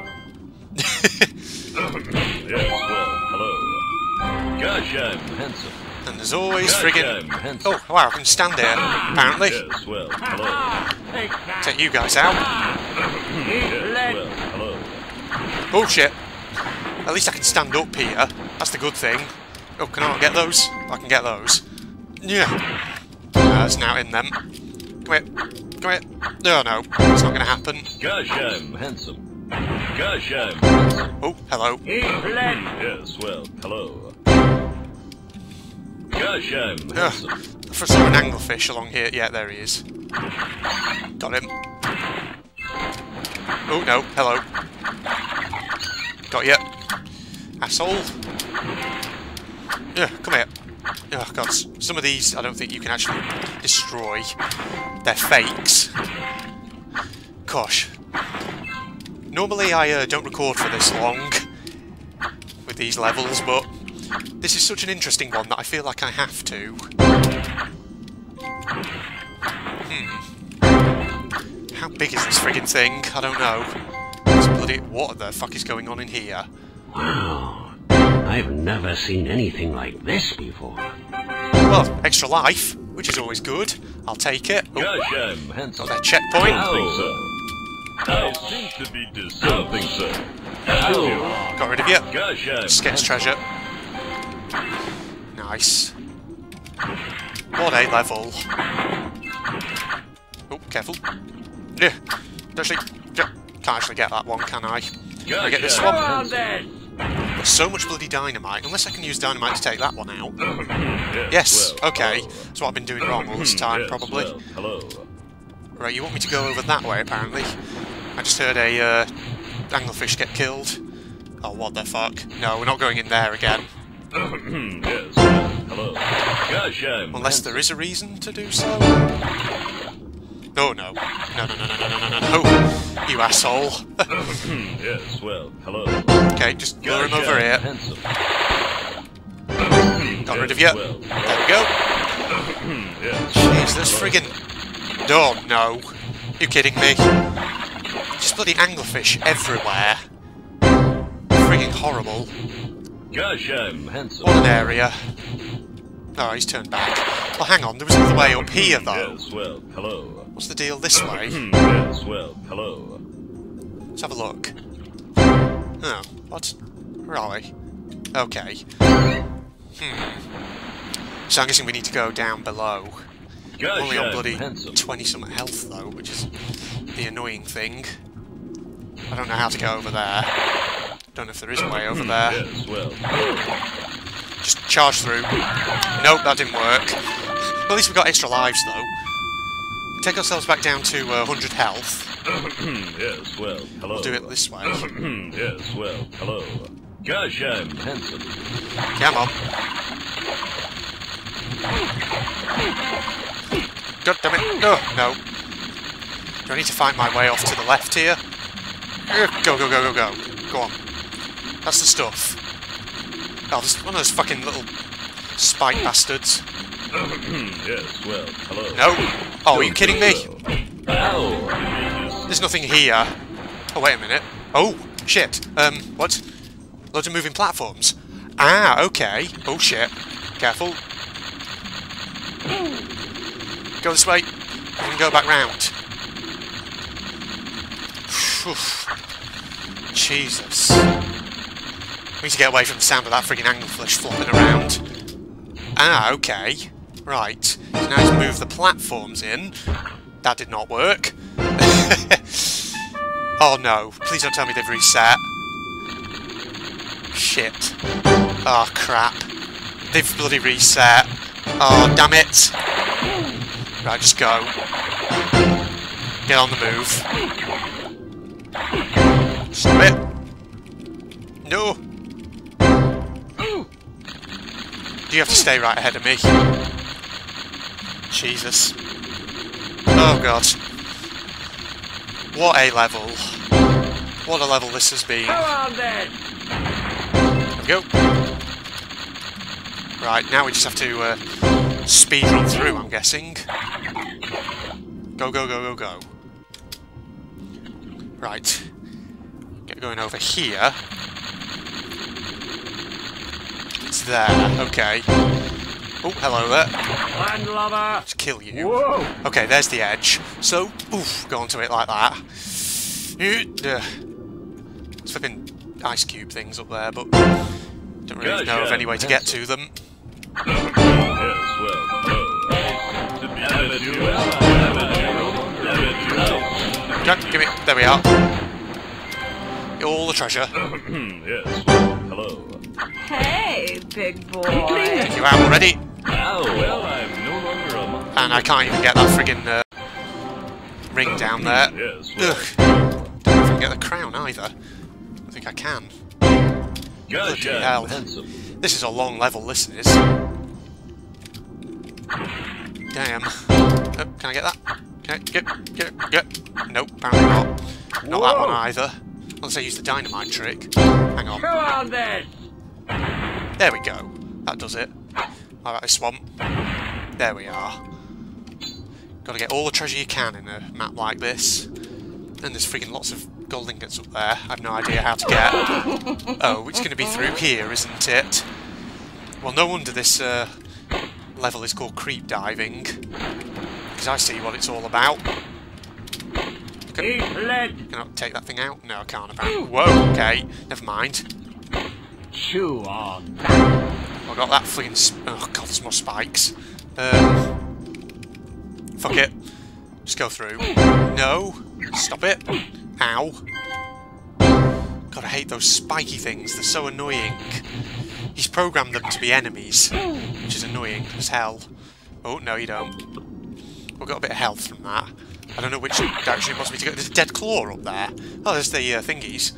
Yes, well, hello. Gosh, I'm handsome.
And there's always
Gosh,
friggin'...
I'm handsome.
Oh, wow, I can stand here, apparently.
Yes, well, hello.
Take you guys out.
Yes, well, hello.
Bullshit. At least I can stand up here. That's the good thing. Oh, can I not get those? I can get those. Yeah. Uh, it's now in them. Come here. Come here. No, no. It's not going to happen.
Gosh, I'm handsome. Gosh, I'm handsome.
Oh, hello.
Yes, well, hello. Gosh, I'm handsome.
Ugh. I first saw an anglefish along here. Yeah, there he is. Got him. Oh, no. Hello. Got you. Asshole. Yeah, come here. Oh, God. Some of these, I don't think you can actually destroy. They're fakes. Gosh. Normally, I uh, don't record for this long with these levels, but this is such an interesting one that I feel like I have to. Hmm. How big is this friggin' thing? I don't know. It's bloody... What the fuck is going on in here?
Wow. I've never seen anything like this before.
Well, extra life, which is always good. I'll take it. Oh,
Gosh, I'm handsome.
got that checkpoint.
I think so. I seem to be dis- something, sir. Oh.
Got rid of you.
Gosh, I'm
Sketch treasure. Nice. What a level. Oh, careful. Yeah. Actually, yeah, can't actually get that one, can I? Can I get this one?
Come on then.
There's so much bloody dynamite, unless I can use dynamite to take that one out.
yes,
Yes,
well,
okay.
hello.
That's what I've been doing wrong all this time,
Yes,
probably.
well, hello.
Right, you want me to go over that way, apparently. I just heard a uh, anglerfish get killed. Oh, what the fuck? No, we're not going in there again.
yes, well, hello. Gosh, I'm
Unless there is a reason to do so. No, no. No, no, no, no, no, no, no, no. No. You asshole.
yes, well, hello.
Okay, just lure him
Gosh,
over
I'm
here.
handsome.
Got rid of
Yes,
you.
well,
There we go.
yes.
Jeez, there's friggin... Oh, no. You kidding me? Just bloody anglerfish everywhere. Friggin' horrible.
Gosh, I'm handsome.
What an area. Oh, he's turned back. Well, hang on, there was another way up here, though.
Yes, well, hello.
What's the deal this way?
yes, well, hello.
Let's have a look. Oh, what? Where are we? Okay. Hmm. So I'm guessing we need to go down below.
Gosh,
Only on
I'm
bloody
handsome.
twenty-something health, though, which is the annoying thing. I don't know how to go over there. Don't know if there is a way over there.
Yes, well, hello.
Just charge through. Nope, that didn't work. Well, at least we got extra lives, though. Take ourselves back down to uh, one hundred health.
yes, well, hello.
We'll do it this way.
yes, well, hello. Gosh, I'm handsome.
Come on. God damn it. No, no. Do I need to find my way off to the left here? Go, go, go, go, go. Go on. That's the stuff. Oh, there's one of those fucking little spike bastards.
yes, well, hello.
No. Oh, are you kidding me?
Ow.
There's nothing here. Oh, wait a minute. Oh, shit. Um, what? Loads of moving platforms. Ah, okay. Oh, shit. Careful. Go this way. We can go back round. Jesus. We need to get away from the sound of that friggin' anglerfish flopping around. Ah, okay. Right. So now to move the platforms in. That did not work. Oh no. Please don't tell me they've reset. Shit. Oh crap. They've bloody reset. Oh damn it. Right, just go. Get on the move. Stop it. No. Do you have to stay right ahead of me? Jesus. Oh god. What a level. What a level this has been.
Come on then.
There we go. Right, now we just have to uh, speed run through, I'm guessing. Go, go, go, go, go. Right. Get going over here. It's there, okay. Oh, hello there.
Landlubber.
Let's kill you.
Whoa.
Okay, there's the edge. So, oof, go onto it like that. Uh, It's flipping ice cube things up there, but don't really know of any way to get to them.
yes, well, hello.
Okay, give me. There we are. All the treasure.
yes, well, hello.
Hey, big boy.
Take you out already.
Oh, well, I'm no longer a monk.
And I can't even get that friggin' uh, ring down there.
Yes, well,
Ugh. Don't even get the crown either. I think I can.
gosh,
Bloody
I'm
hell.
handsome.
This is a long level, this is. Damn. Oh, can I get that? Can I get, get, get? Nope, apparently not. Not that one either. Unless I use the dynamite trick. Hang on.
Come on then.
There we go. That does it. Alright, this swamp. There we are. Gotta get all the treasure you can in a map like this. And there's freaking lots of gold ingots up there. I have no idea how to get. Oh, it's going to be through here, isn't it? Well, no wonder this uh, level is called creep diving. Because I see what it's all about. Can, can I take that thing out? No, I can't. Apparently. Whoa, okay. Never mind.
Chew on.
I got that freaking... Sp oh, God, there's more spikes. Um, fuck it. Just go through. No. Stop it. Ow. God, I hate those spiky things. They're so annoying. He's programmed them to be enemies, which is annoying as hell. Oh, no, you don't. We've got a bit of health from that. I don't know which direction it wants me to go. There's a dead claw up there. Oh, there's the uh, thingies.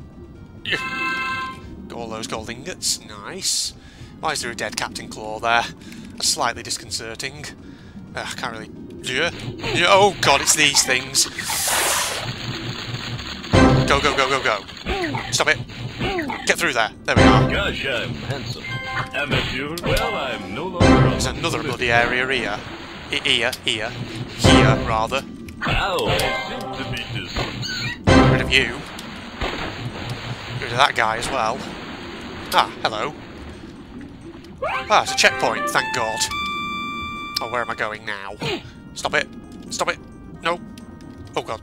Got all those gold ingots. Nice. Why is there a dead Captain Claw there? That's slightly disconcerting. Uh, I can't really... Yeah. Yeah. Oh, God, it's these things. Go, go, go, go, go. Stop it. Get through there. There we are.
Gosh, I'm handsome. Amateur. Well, I'm no longer...
There's another bloody area here. Here, here. Here, rather.
Ow, I seem to be deceased.
Get rid of you. Get rid of that guy as well. Ah, hello. Ah, it's a checkpoint, thank God. Oh, where am I going now? Stop it. Stop it. No. Oh, God.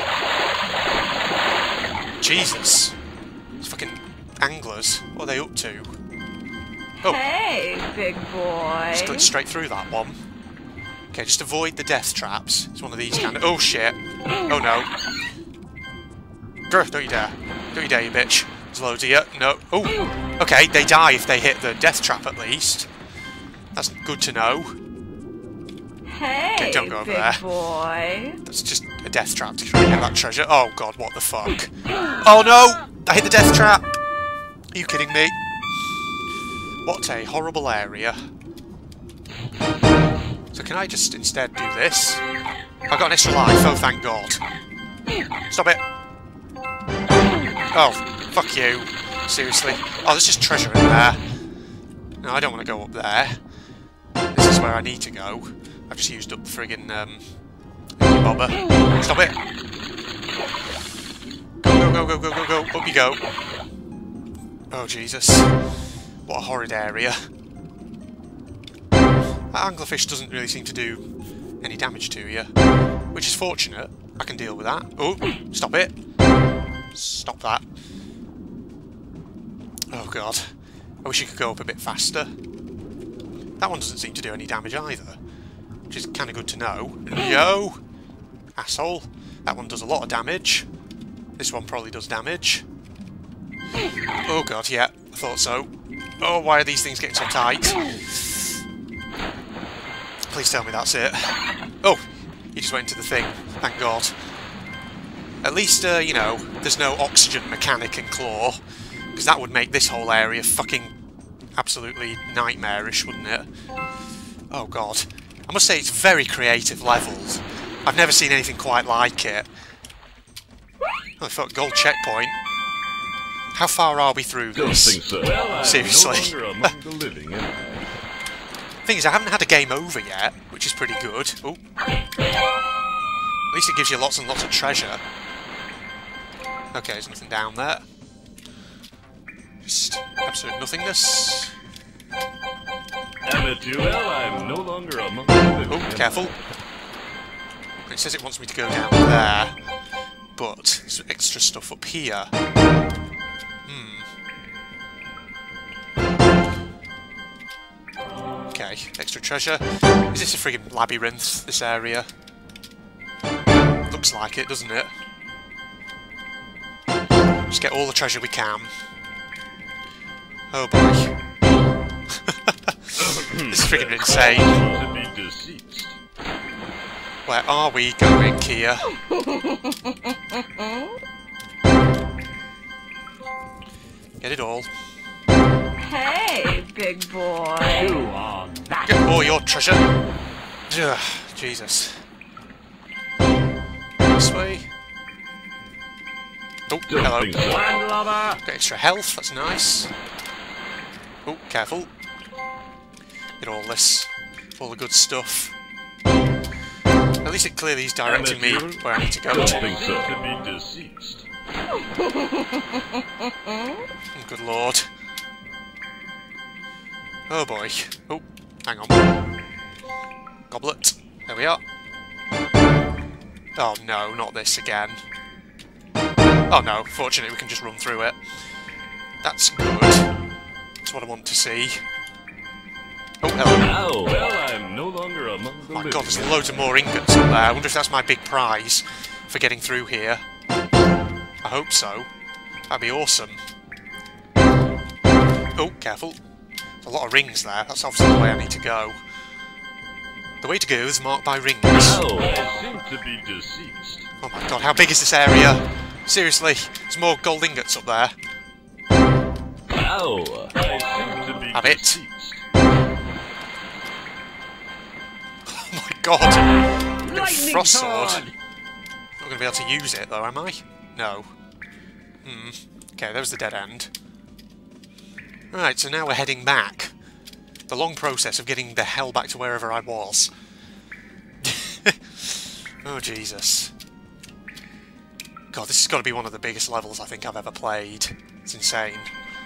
Jesus. These fucking anglers. What are they up to? Oh.
Hey, big boy.
Just click straight through that one. Okay, just avoid the death traps. It's one of these kind of... Oh, shit. Oh, no. Grr, don't you dare. Don't you dare, you bitch. There's loads of you. No. Oh, okay, they die if they hit the death trap, at least. That's good to know.
Hey,
okay, don't go over
big
there.
boy.
That's just a death trap to try and get that treasure. Oh, God, what the fuck? Oh, no! I hit the death trap! Are you kidding me? What a horrible area. So can I just instead do this? I've got an extra life, oh thank God. Stop it. Oh, fuck you. Seriously. Oh, there's just treasure in there. No, I don't want to go up there. This is where I need to go. I've just used up the friggin' um, bobber. Stop it. Go, go, go, go, go, go, go. Up you go. Oh, Jesus. What a horrid area. That anglerfish doesn't really seem to do any damage to you, which is fortunate. I can deal with that. Oh, stop it. Stop that. Oh, God. I wish you could go up a bit faster. That one doesn't seem to do any damage either, which is kind of good to know. Yo! Asshole. That one does a lot of damage. This one probably does damage. Oh, God, yeah. I thought so. Oh, why are these things getting so tight? Please tell me that's it. Oh, he just went into the thing. Thank God. At least, uh, you know, there's no oxygen mechanic in Claw, because that would make this whole area fucking absolutely nightmarish, wouldn't it? Oh, God. I must say, it's very creative levels. I've never seen anything quite like it. Oh, fuck, gold checkpoint. How far are we through this?
Don't think so. Well,
seriously.
No longer among the living, am I?
Thing is, I haven't had a game over yet, which is pretty good. Oh. At least it gives you lots and lots of treasure. Okay, there's nothing down there. Just absolute nothingness.
Amateur, well, I'm no longer among the living.
Oh, careful. It says it wants me to go down there, but there's extra stuff up here. Hmm. Okay, extra treasure. Is this a friggin' labyrinth, this area? Looks like it, doesn't it? Just get all the treasure we can. Oh boy. This is friggin' insane. Where are we going here? Get it all.
Hey, big boy.
Get all your treasure. Ugh, Jesus. This way. Oh, hello.
Think so.
Landlubber.
Got extra health, that's nice. Oh, careful. Get all this, all the good stuff. At least it clearly is directing me where I need to go to.
To be deceased.
Oh, good lord. Oh boy. Oh, hang on. Goblet. There we are. Oh no, not this again. Oh no, fortunately we can just run through it. That's good. That's what I want to see. Oh, hello.
Oh, well, I'm no longer among the
Oh my
living.
god, there's loads of more ingots up there. I wonder if that's my big prize for getting through here. I hope so. That'd be awesome. Oh, careful. There's a lot of rings there. That's obviously the way I need to go. The way to go is marked by rings.
Oh, I seem to be deceased.
Oh my god, how big is this area? Seriously, there's more gold ingots up there.
Oh, I seem to be
Have it.
deceased.
Oh my god! Got a
Lightning
frost sword.
sword.
Not going to be able to use it though, am I? No. Hmm. Okay, there's the dead end. Right, so now we're heading back. The long process of getting the hell back to wherever I was. Oh, Jesus. God, this has got to be one of the biggest levels I think I've ever played. It's insane.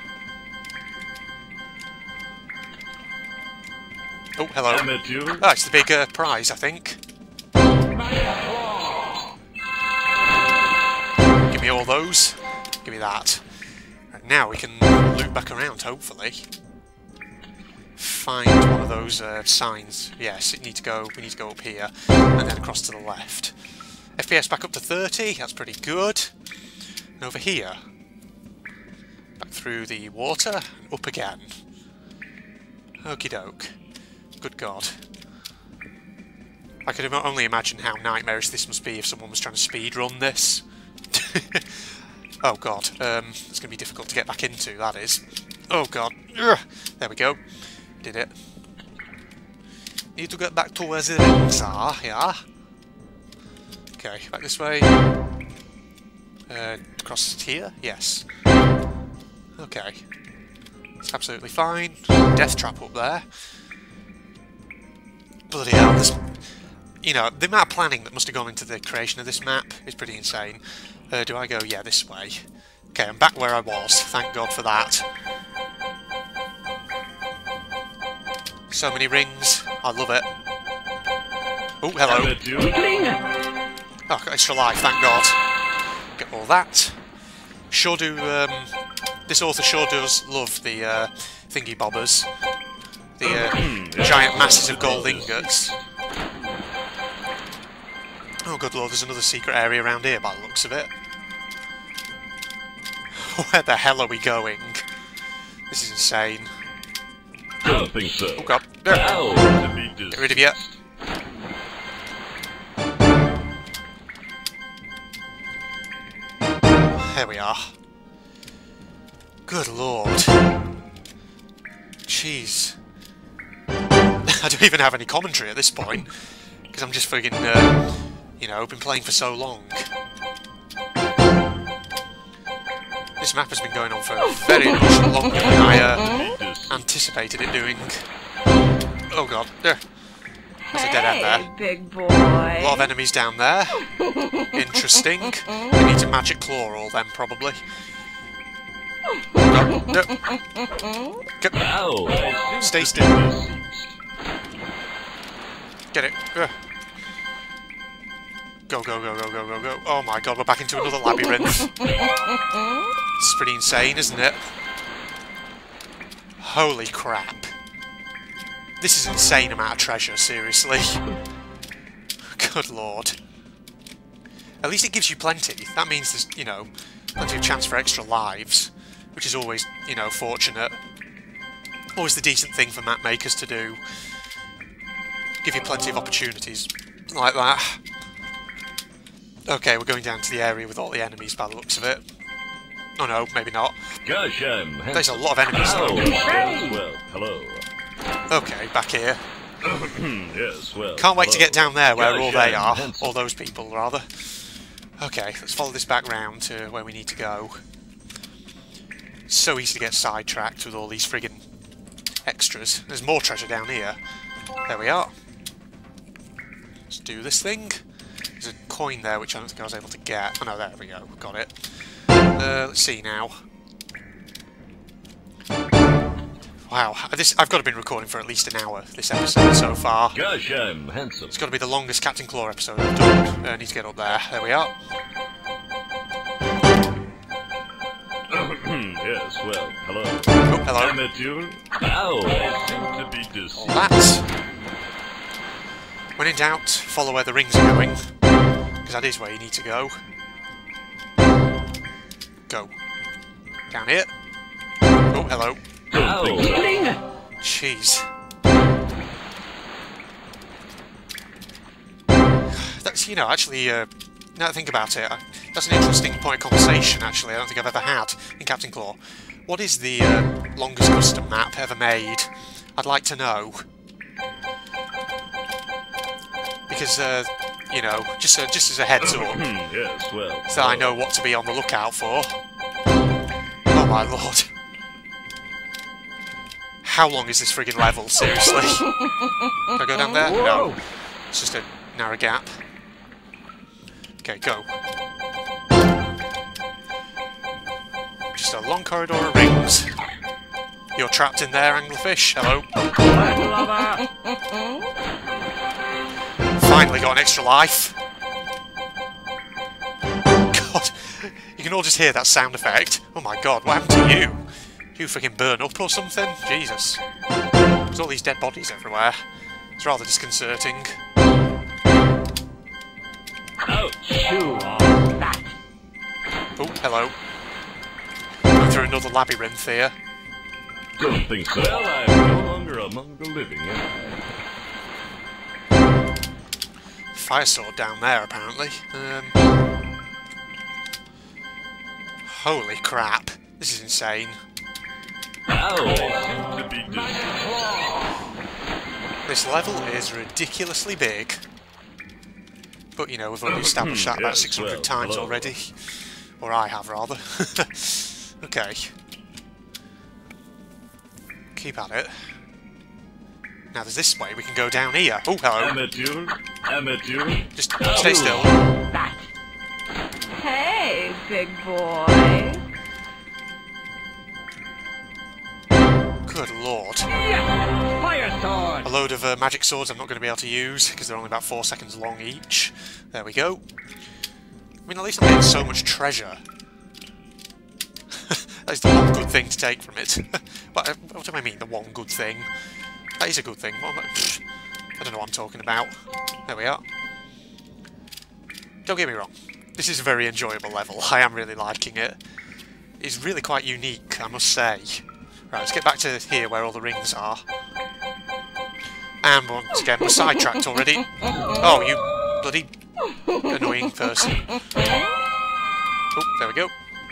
Oh, hello.
Amateur.
Oh, it's the big uh, prize, I think. Give me all those. Give me that. And now we can loop back around, hopefully. Find one of those uh, signs. Yes, it need to go. We need to go up here and then across to the left. F P S back up to thirty. That's pretty good. And over here, back through the water and up again. Okie doke. Good God. I could only imagine how nightmarish this must be if someone was trying to speedrun this. Oh God, um, it's going to be difficult to get back into, that is. Oh God. Ugh. There we go. Did it. Need to get back to where the rings are, yeah? Okay, back this way. Uh, across here? Yes. Okay. It's absolutely fine. Death trap up there. Bloody hell, this... You know, the amount of planning that must have gone into the creation of this map is pretty insane. Uh, do I go? Yeah, this way. Okay, I'm back where I was. Thank God for that. So many rings. I love it. Oh, hello.
Amateur.
Oh, I've got extra life, thank God. Get all that. Sure do, um... This author sure does love the, uh, thingy bobbers. The, uh, giant masses of gold ingots. Oh, good lord, there's another secret area around here by the looks of it. Where the hell are we going? This is insane.
Don't think so.
Oh god.
Ow, to be
Get rid of you. There we are. Good lord. Jeez. I don't even have any commentary at this point. Because I'm just friggin', uh, you know, been playing for so long. This map has been going on for very much longer than I uh, anticipated it doing. Oh god, there. There's a dead end there.
Hey, big boy.
A lot of enemies down there. Interesting. We need to magic claw all them, probably. Oh god, no. Get,
Ow,
stay still. Get it. Ugh. Go, go, go, go, go, go, go. Oh my god, we're back into another labyrinth. It's pretty insane, isn't it? Holy crap. This is an insane amount of treasure, seriously. Good lord. At least it gives you plenty. That means there's, you know, plenty of chance for extra lives, which is always, you know, fortunate. Always the decent thing for map makers to do. Give you plenty of opportunities like that. Okay, we're going down to the area with all the enemies by the looks of it. Oh no, maybe not.
Gosh, I'm
There's a lot of enemies
Oh,
though.
yes, well, hello.
Okay, back here.
Yes, well,
Can't wait to
hello.
get down there where
Gosh,
all they
I'm
are.
handsome.
All those people, rather. Okay, let's follow this back round to where we need to go. So easy to get sidetracked with all these friggin' extras. There's more treasure down here. There we are. Let's do this thing. There's a coin there which I don't think I was able to get. Oh no, there we go. Got it. Uh, let's see now. Wow, this I've got to be recording for at least an hour, this episode so far.
Gosh, I'm handsome.
It's got to be the longest Captain Claw episode I've done. I uh, need to get up there. There we are.
Yes, well, hello.
Oh, hello.
Amateur. Ow, I seem to be deceived.
That. When in doubt, follow where the rings are going. Because that is where you need to go. Go. Down here. Oh, hello.
Ow.
Jeez. That's, you know, actually, uh, now that I think about it, I, that's an interesting point of conversation, actually, I don't think I've ever had in Captain Claw. What is the uh, longest custom map ever made? I'd like to know. Because, uh, you know, just, uh, just as a heads up,
Yes, well,
so I know what to be on the lookout for. Oh my lord. How long is this friggin' level, seriously? Can I go down there? No. It's just a narrow gap. Okay, go. Just a long corridor of rings. You're trapped in there, anglerfish. Hello. Finally got an extra life. God, you can all just hear that sound effect. Oh my god, what happened to you? You freaking burn up or something? Jesus. There's all these dead bodies everywhere. It's rather disconcerting.
ouch.
Oh, hello. Going through another labyrinth here.
Don't think so. Well, I'm no longer among the living, am I?
Fire sword down there, apparently. Um, holy crap. This is insane.
Ow, I seem to be deceived.
This level is ridiculously big. But, you know, we've already established that about
Yes,
six hundred
well,
times
hello.
already. Or I have, rather. Okay. Keep at it. Now there's this way, we can go down here. Oh, hello.
Amateur. Amateur.
Just stay still.
Hey, big boy.
Good lord.
Fire sword!
A load of uh, magic swords I'm not going to be able to use, because they're only about four seconds long each. There we go. I mean, at least I'm getting so much treasure. That is the one good thing to take from it. what, what do I mean, the one good thing? That is a good thing. What am I, pfft, I don't know what I'm talking about. There we are. Don't get me wrong. This is a very enjoyable level. I am really liking it. It's really quite unique, I must say. Right, let's get back to here where all the rings are. And once again, we're sidetracked already. Oh, you bloody annoying person. Oh, there we go.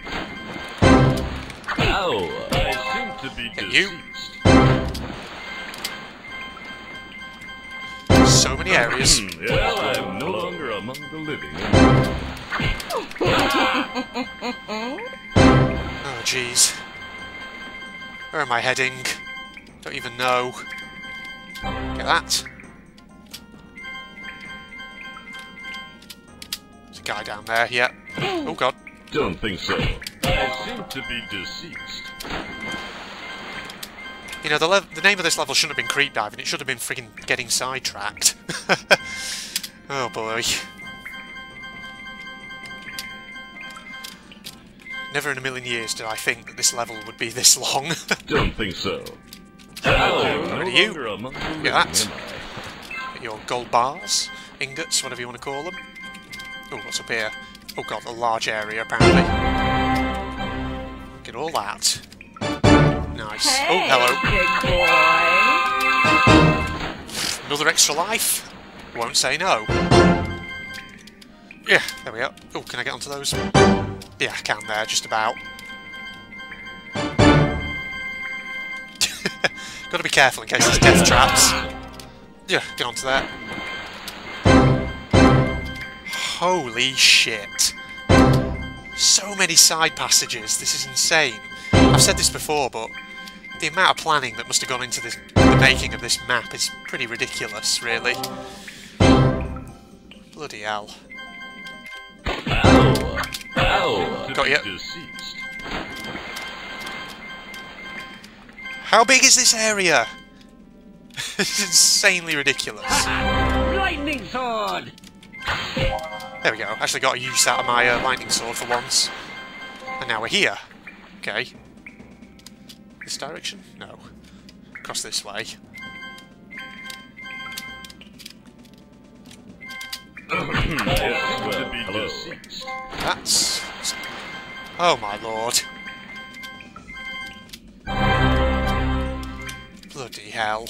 Ow, I seem to be
Get
deceased.
you. So many areas.
Hmm, well, I'm no longer among the living, am I?
Oh, jeez. Where am I heading? Don't even know. Get that. There's a guy down there, yeah. Oh god.
Don't think so. I seem to be deceased.
You know, the, lev the name of this level shouldn't have been creep diving, it should have been friggin' getting sidetracked. Oh boy. Never in a million years did I think that this level would be this long.
Don't think so.
Oh,
I'm no
where are you?
longer among the living,
Look at that.
am I?
Get your gold bars, ingots, whatever you want to call them. Oh, what's up here? Oh god, a large area apparently. Get all that. Nice.
Hey,
Oh, hello.
big boy.
Another extra life? Won't say no. Yeah, there we are. Oh, can I get onto those? Yeah, I can there, just about. Gotta be careful in case there's death traps. Yeah, get onto that. Holy shit. So many side passages, this is insane. I've said this before, but the amount of planning that must have gone into this, the making of this map is pretty ridiculous, really. Bloody hell.
Ow! Ow!
Got you.
Deceased.
How big is this area? It's insanely ridiculous.
Lightning sword!
There we go. Actually got a use out of my uh, lightning sword for once. And now we're here. Okay. This direction? No. Across this way.
Yes, well, hello.
That's... Oh my lord. Bloody hell.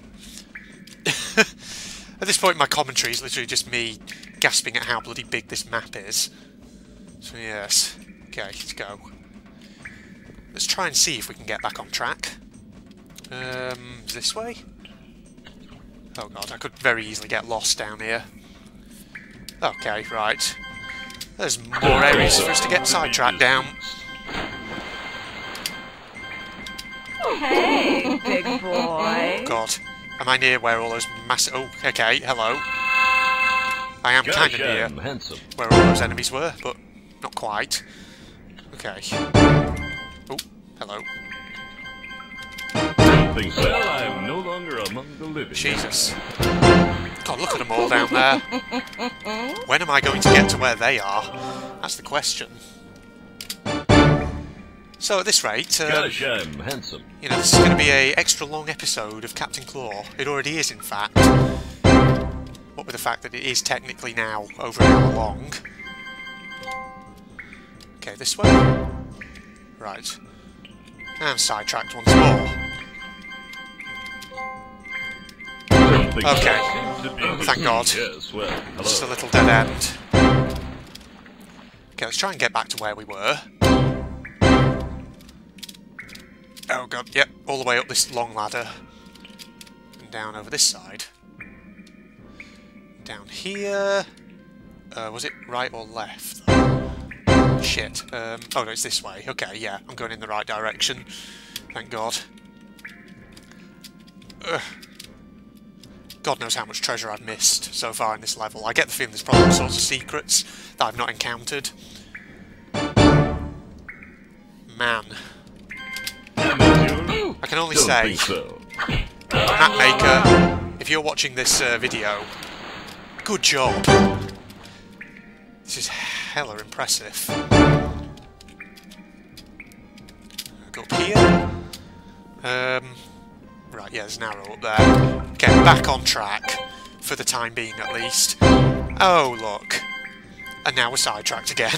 At this point my commentary is literally just me gasping at how bloody big this map is. So yes. Okay, let's go. Let's try and see if we can get back on track. Um, this way? Oh god, I could very easily get lost down here. Okay, right. There's more areas for us to get sidetracked down.
Hey, big boy.
God, am I near where all those massive... Oh, okay, hello. I am kind of near
Handsome.
where all those enemies were, but not quite. Okay. Oh, hello.
Think so. Well, I'm no longer among the living.
Jesus. God, look at them all down there. When am I going to get to where they are? That's the question. So at this rate, um,
Gosh, I'm handsome.
you know, this is going to be a extra long episode of Captain Claw. It already is, in fact. What with the fact that it is technically now over an hour long. Okay, this way. Right. I'm sidetracked once more. Okay. Thank God.
Yes, well, hello.
Just a little dead end. Okay, let's try and get back to where we were. Oh god, yep, all the way up this long ladder. And down over this side. Down here... Uh, was it right or left? Shit. Um, oh no, it's this way. Okay, yeah, I'm going in the right direction. Thank God. Ugh. God knows how much treasure I've missed so far in this level. I get the feeling there's probably all sorts of secrets that I've not encountered. Man. I can only
Don't
say,
think so.
Map Maker, if you're watching this uh, video, good job. This is hella impressive. Go up here. Um, right, yeah, there's an arrow up there. Okay, back on track, for the time being at least. Oh, look. And now we're sidetracked again.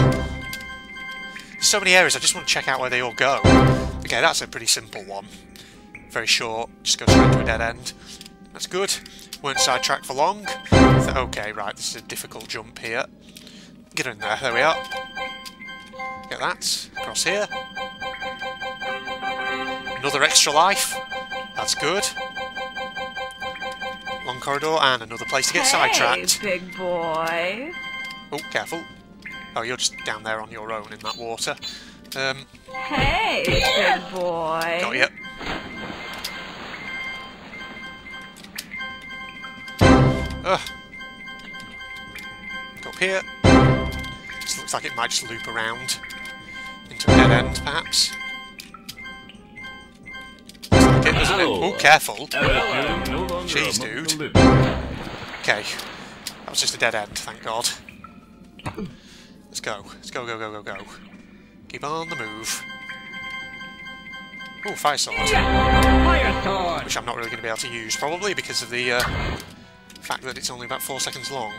So many areas, I just want to check out where they all go. Okay, that's a pretty simple one. Very short, just go straight to a dead end. That's good. Weren't sidetracked for long. So, okay, right, this is a difficult jump here. Get in there, there we are. Get that, across here. Another extra life. That's good. Long corridor and another place to get
Hey,
sidetracked.
big boy.
Oh, careful. Oh, you're just down there on your own in that water. Um,
Hey, big boy.
got you. Ugh. Go up here. This looks like it might just loop around into a dead end, perhaps. Looks like it, doesn't it? Oh, careful.
Well, I'm no longer
Jeez,
among
dude.
the living.
Okay. That was just a dead end, thank God. Let's go. Let's go, go, go, go, go. Keep on the move. Oh, fire sword.
Fire sword!
Which I'm not really going to be able to use, probably because of the uh, fact that it's only about four seconds long.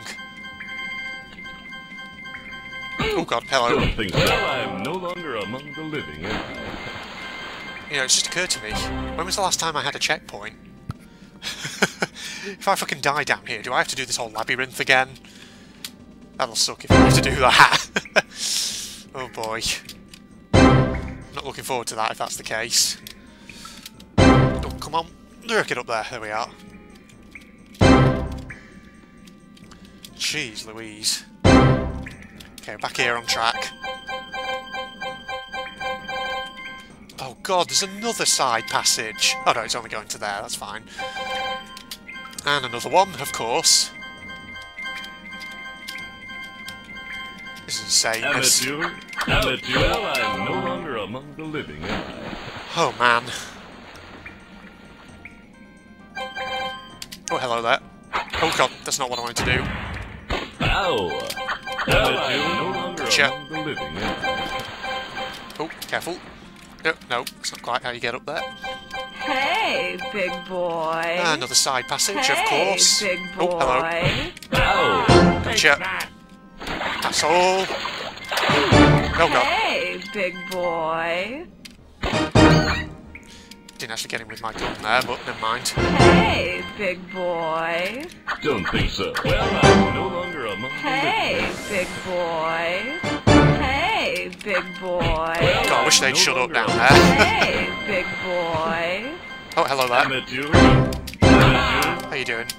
Oh god, hello.
Don't think so. Well, I'm no longer among the living, am I?
You know, it's just occurred to me, when was the last time I had a checkpoint? If I fucking die down here, do I have to do this whole labyrinth again? That'll suck if I have to do that. Oh boy. I'm not looking forward to that if that's the case. Oh, come on. Get up there. There we are. Jeez Louise. Okay, back here on track. Oh god, there's another side passage. Oh no, it's only going to there, that's fine. And another one, of course. This is insane.
Amateur, amateur, well, I'm no longer among the living, am I?
Oh man. Oh, hello there. Oh god, that's not what I wanted to do.
Ow! Amateur, no longer
Gotcha.
among the living, am I?
Oh, careful. No, no, that's not quite how you get up there.
Hey, big boy.
Ah, another side passage,
hey,
of course.
big boy.
Oh, hello.
Ow!
Gotcha. That's all. Oh god.
Hey, big boy.
Didn't actually get him with my gun there, but never mind.
Hey, big boy.
Don't think so. Well, I'm no longer among the
Hey,
living.
big boy. Hey, big boy.
God, I wish they'd
No
shut up
longer
down
among
there.
Hey, big boy.
Oh, hello there.
Amateur, amateur.
How you doing?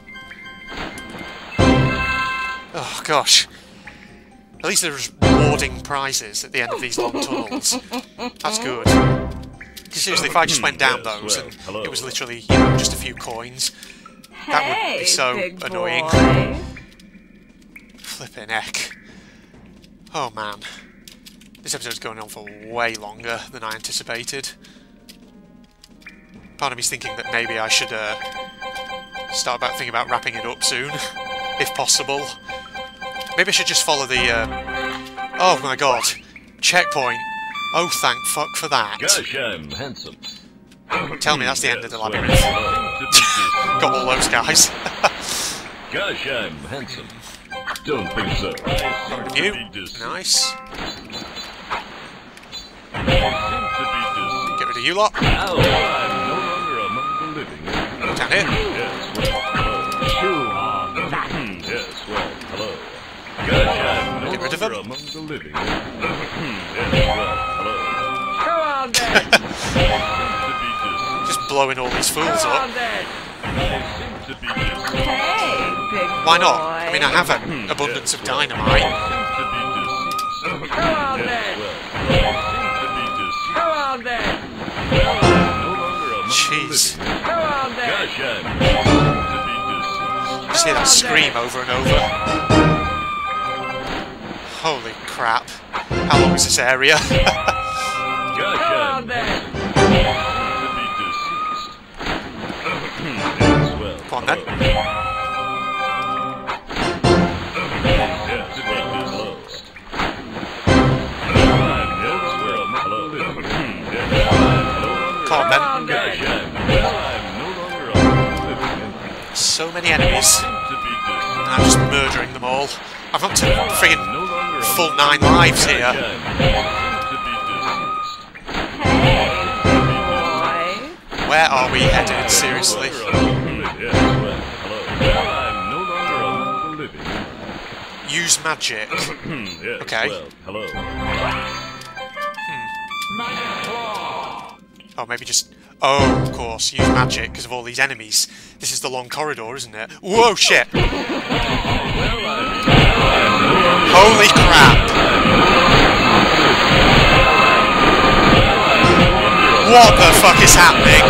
Oh gosh. At least there's rewarding prizes at the end of these long tunnels. That's good. Because seriously, if I just went down
Yes,
those
well,
and
hello.
it was literally, you know, just a few coins, that would
Hey,
be so
big
annoying.
boy.
Flippin' heck. Oh man. This episode's going on for way longer than I anticipated. Part of me's thinking that maybe I should uh, start about thinking about wrapping it up soon, if possible. Maybe I should just follow the, uh... oh my god. Checkpoint. Oh, thank fuck for that.
Gosh, I'm handsome.
Tell me that's the end of the
Yes, well,
labyrinth.
hello.
Got all those guys.
Gosh, I'm handsome. Don't think so. I seem to
You.
be deceived.
Nice.
I seem to be deceived.
Get rid of you lot.
Ow, I'm no longer among the living.
Down here.
Yes, well, hello.
Chew on that.
Yes, well, hello. Gosh, I'm no
Get rid of
longer
him.
among the living. Yes, well, hello.
Go on then.
I seem to be deceived.
Just blowing all these fools
Go on
up.
then.
I seem to be deceived.
Hey, big boy.
Why not? I mean, I have an abundance of dynamite.
I seem to be deceived.
Go on
Yes,
then.
well, I seem to be deceived.
Go on then.
Well, I'm no longer among
Jeez.
the living.
Go on then.
Gosh, I'm to be deceived.
Just hear that scream over and over. Holy crap. How long is this area?
Gosh,
Go
I'm
on then.
to be deceased. Yes, well,
Come on then.
hello. Yes, to be deceased. I'm no longer among the living. Yes, I'm no longer
Come on
Go
then.
on
Gosh,
then.
I'm well, I'm no longer among the living.
So many enemies.
Seem to be deceased.
And I'm just murdering them all. I've got to friggin'
No longer
full
among
nine lives
Gosh,
here.
I'm to be deceased.
Hey, big boy.
Where are we headed? Seriously.
Yes, well, hello. Well, I'm no longer among the living.
Use magic.
Yes,
Okay.
well, hello.
Oh, maybe just... oh, of course, use magic because of all these enemies. This is the long corridor, isn't it? Whoa, shit! Holy crap! What the fuck is happening?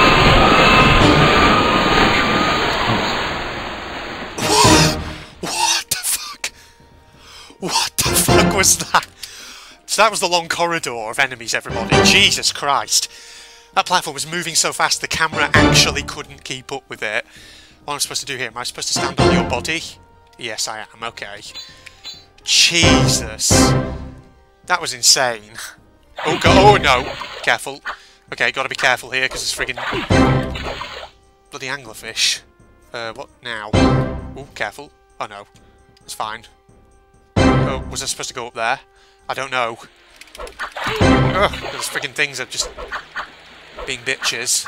What the fuck? What the fuck was that? So that was the long corridor of enemies, everybody. Jesus Christ. That platform was moving so fast the camera actually couldn't keep up with it. What am I supposed to do here? Am I supposed to stand on your body? Yes, I am. Okay. Jesus. That was insane. Oh, go oh no. Careful. Okay, gotta be careful here because it's friggin' bloody anglerfish. Uh, what now? Oh, careful. Oh no. It's fine. Oh, was I supposed to go up there? I don't know. Ugh, those friggin' things are just being bitches.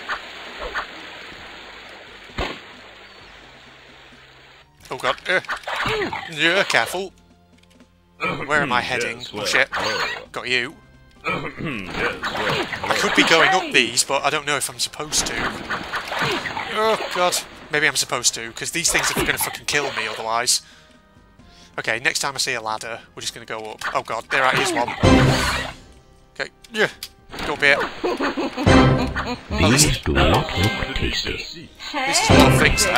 Oh god. Uh. Yeah, careful. Where am I heading?
Yes,
Oh
well,
shit.
hello.
Got you.
Yes, well,
I could be going up these, but I don't know if I'm supposed to. Oh god. Maybe I'm supposed to, because these things are going to fucking kill me otherwise. Okay, next time I see a ladder, we're just going to go up. Oh god, there is one. Okay. Yeah. Go up here.
These do not look tasty.
This is a lot of things
Big
there.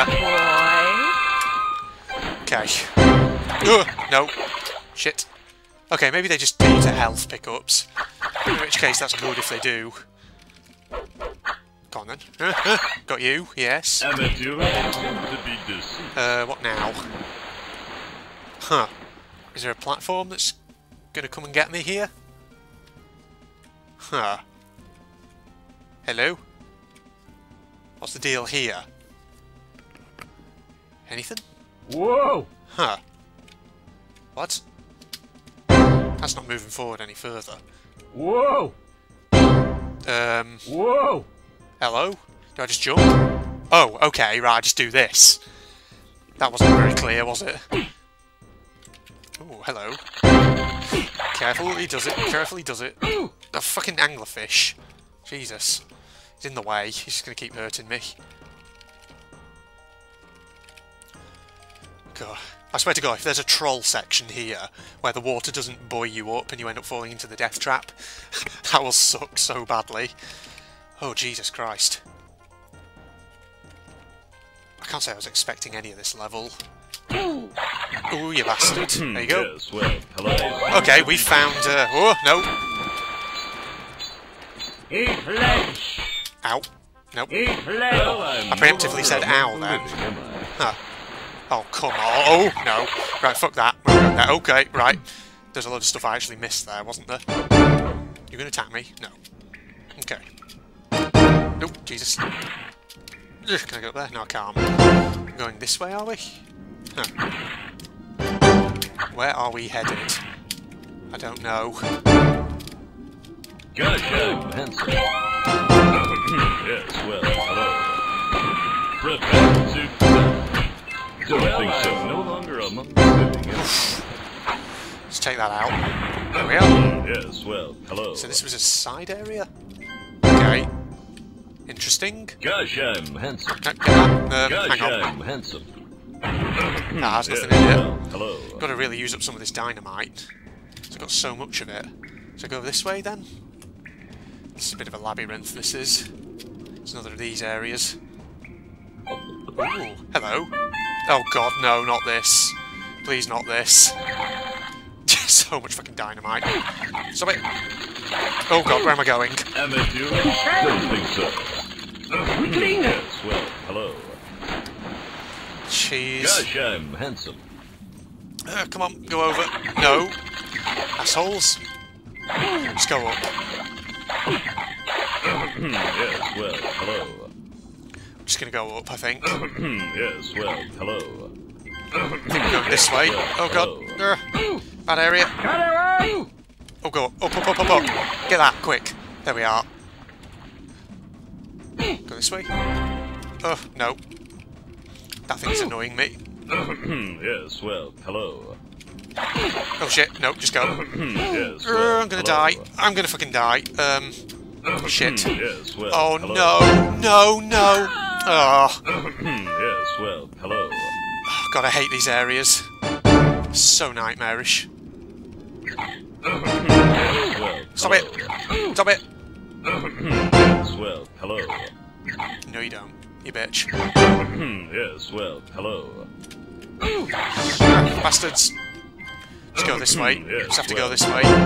boy.
Okay. Ugh, no. Shit. Okay, maybe they just do to health pickups. In which case, that's good if they do. Go on then. Got you, yes.
Amateur to be deceased.
Uh, what now? Huh. Is there a platform that's gonna come and get me here? Huh. Hello? What's the deal here? Anything?
Whoa!
Huh. What? That's not moving forward any further.
Whoa!
Um...
Whoa!
Hello? Do I just jump? Oh, okay, right, I just do this. That wasn't very clear, was it? Oh, hello. Careful, he does it. Careful, he does it. A fucking anglerfish. Jesus. He's in the way. He's just going to keep hurting me. God. I swear to God, if there's a troll section here where the water doesn't buoy you up and you end up falling into the death trap, that will suck so badly. Oh, Jesus Christ. I can't say I was expecting any of this level. Ooh, you bastard. There you go.
Yes, well, hello.
Okay, we found... Uh, oh, no.
Eat flesh.
Ow. Nope.
Eat flesh.
Well, I'm
I preemptively said ow then. Huh. Oh, come on. Oh, no. Right, fuck that. We're going there. Okay, right. There's a lot of stuff I actually missed there, wasn't there? You're going to attack me? No. Okay. Nope, Jesus. Ugh, can I go up there? No, I can't. We're going this way, are we? Huh. Where are we headed? I don't know.
Gosh, I'm handsome. Yes, well, hello. Prepare to die. Don't think so. No longer among the living.
Let's take that out. There we are.
Yes, well, hello.
So this was a side area? Okay. Interesting.
Gosh, I'm handsome.
Uh, get that. Uh,
Gosh,
hang on.
I'm handsome.
Nah, there's
Yes,
nothing in
well,
it.
hello.
Got to really use up some of this dynamite. So I've got so much of it. So go this way then? This is a bit of a labyrinth, this is. It's another of these areas. Ooh, hello. Oh god, no, not this. Please not this. So much fucking dynamite. Stop it. Oh god, where am I going?
Amateur? Don't think so. Yes, well, hello.
Jeez.
Gosh, I'm handsome.
Uh, come on, go over. No. Assholes. Let's go up.
Yes, well, hello.
I'm just gonna go up, I think.
Yes, well, hello.
I think we're going this way. Oh god. Uh, bad area. Oh, go up. Up, up, up, up, up. Get that, quick. There we are. Go this way. Oh, no. That thing's annoying me.
Yes, well, hello.
Oh shit, no, just go.
Yes,
Uh,
well,
I'm gonna
hello.
die. I'm gonna fucking die. Um, shit.
Yes, well,
Oh
hello.
no, no, no. Oh,
Yes, well, hello.
God, I hate these areas. So nightmarish.
Yes, well,
Stop
hello.
it. Stop it.
Yes, well, hello.
No, you don't. You bitch.
Yes, well, hello.
Ah, bastards. Just go this way.
Yes,
Just have to
well.
go this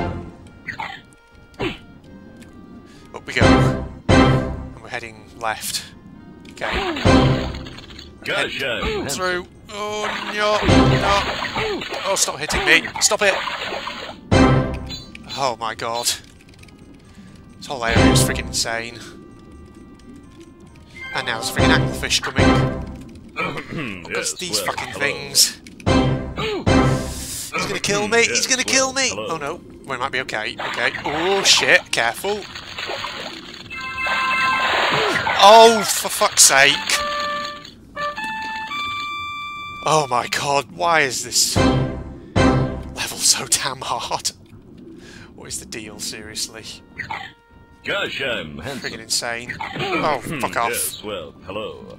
way. Up we go. And we're heading left. Okay.
Gosh, I'm handsome.
Through. Oh, no. No. Oh, stop hitting me. Stop it. Oh, my God. This whole area is freaking insane. And now there's a freaking anglerfish coming. Look
Yes,
at these
well,
fucking
hello.
things. He's gonna kill me. He's
Yes,
gonna
well,
kill me.
hello.
Oh no. We might be okay. Okay. Oh shit. Careful. Oh, for fuck's sake. Oh my god. Why is this level so damn hard? What is the deal, seriously?
Gosh, I'm
Freaking
handsome.
insane. Oh, fuck off.
Yes, well, hello.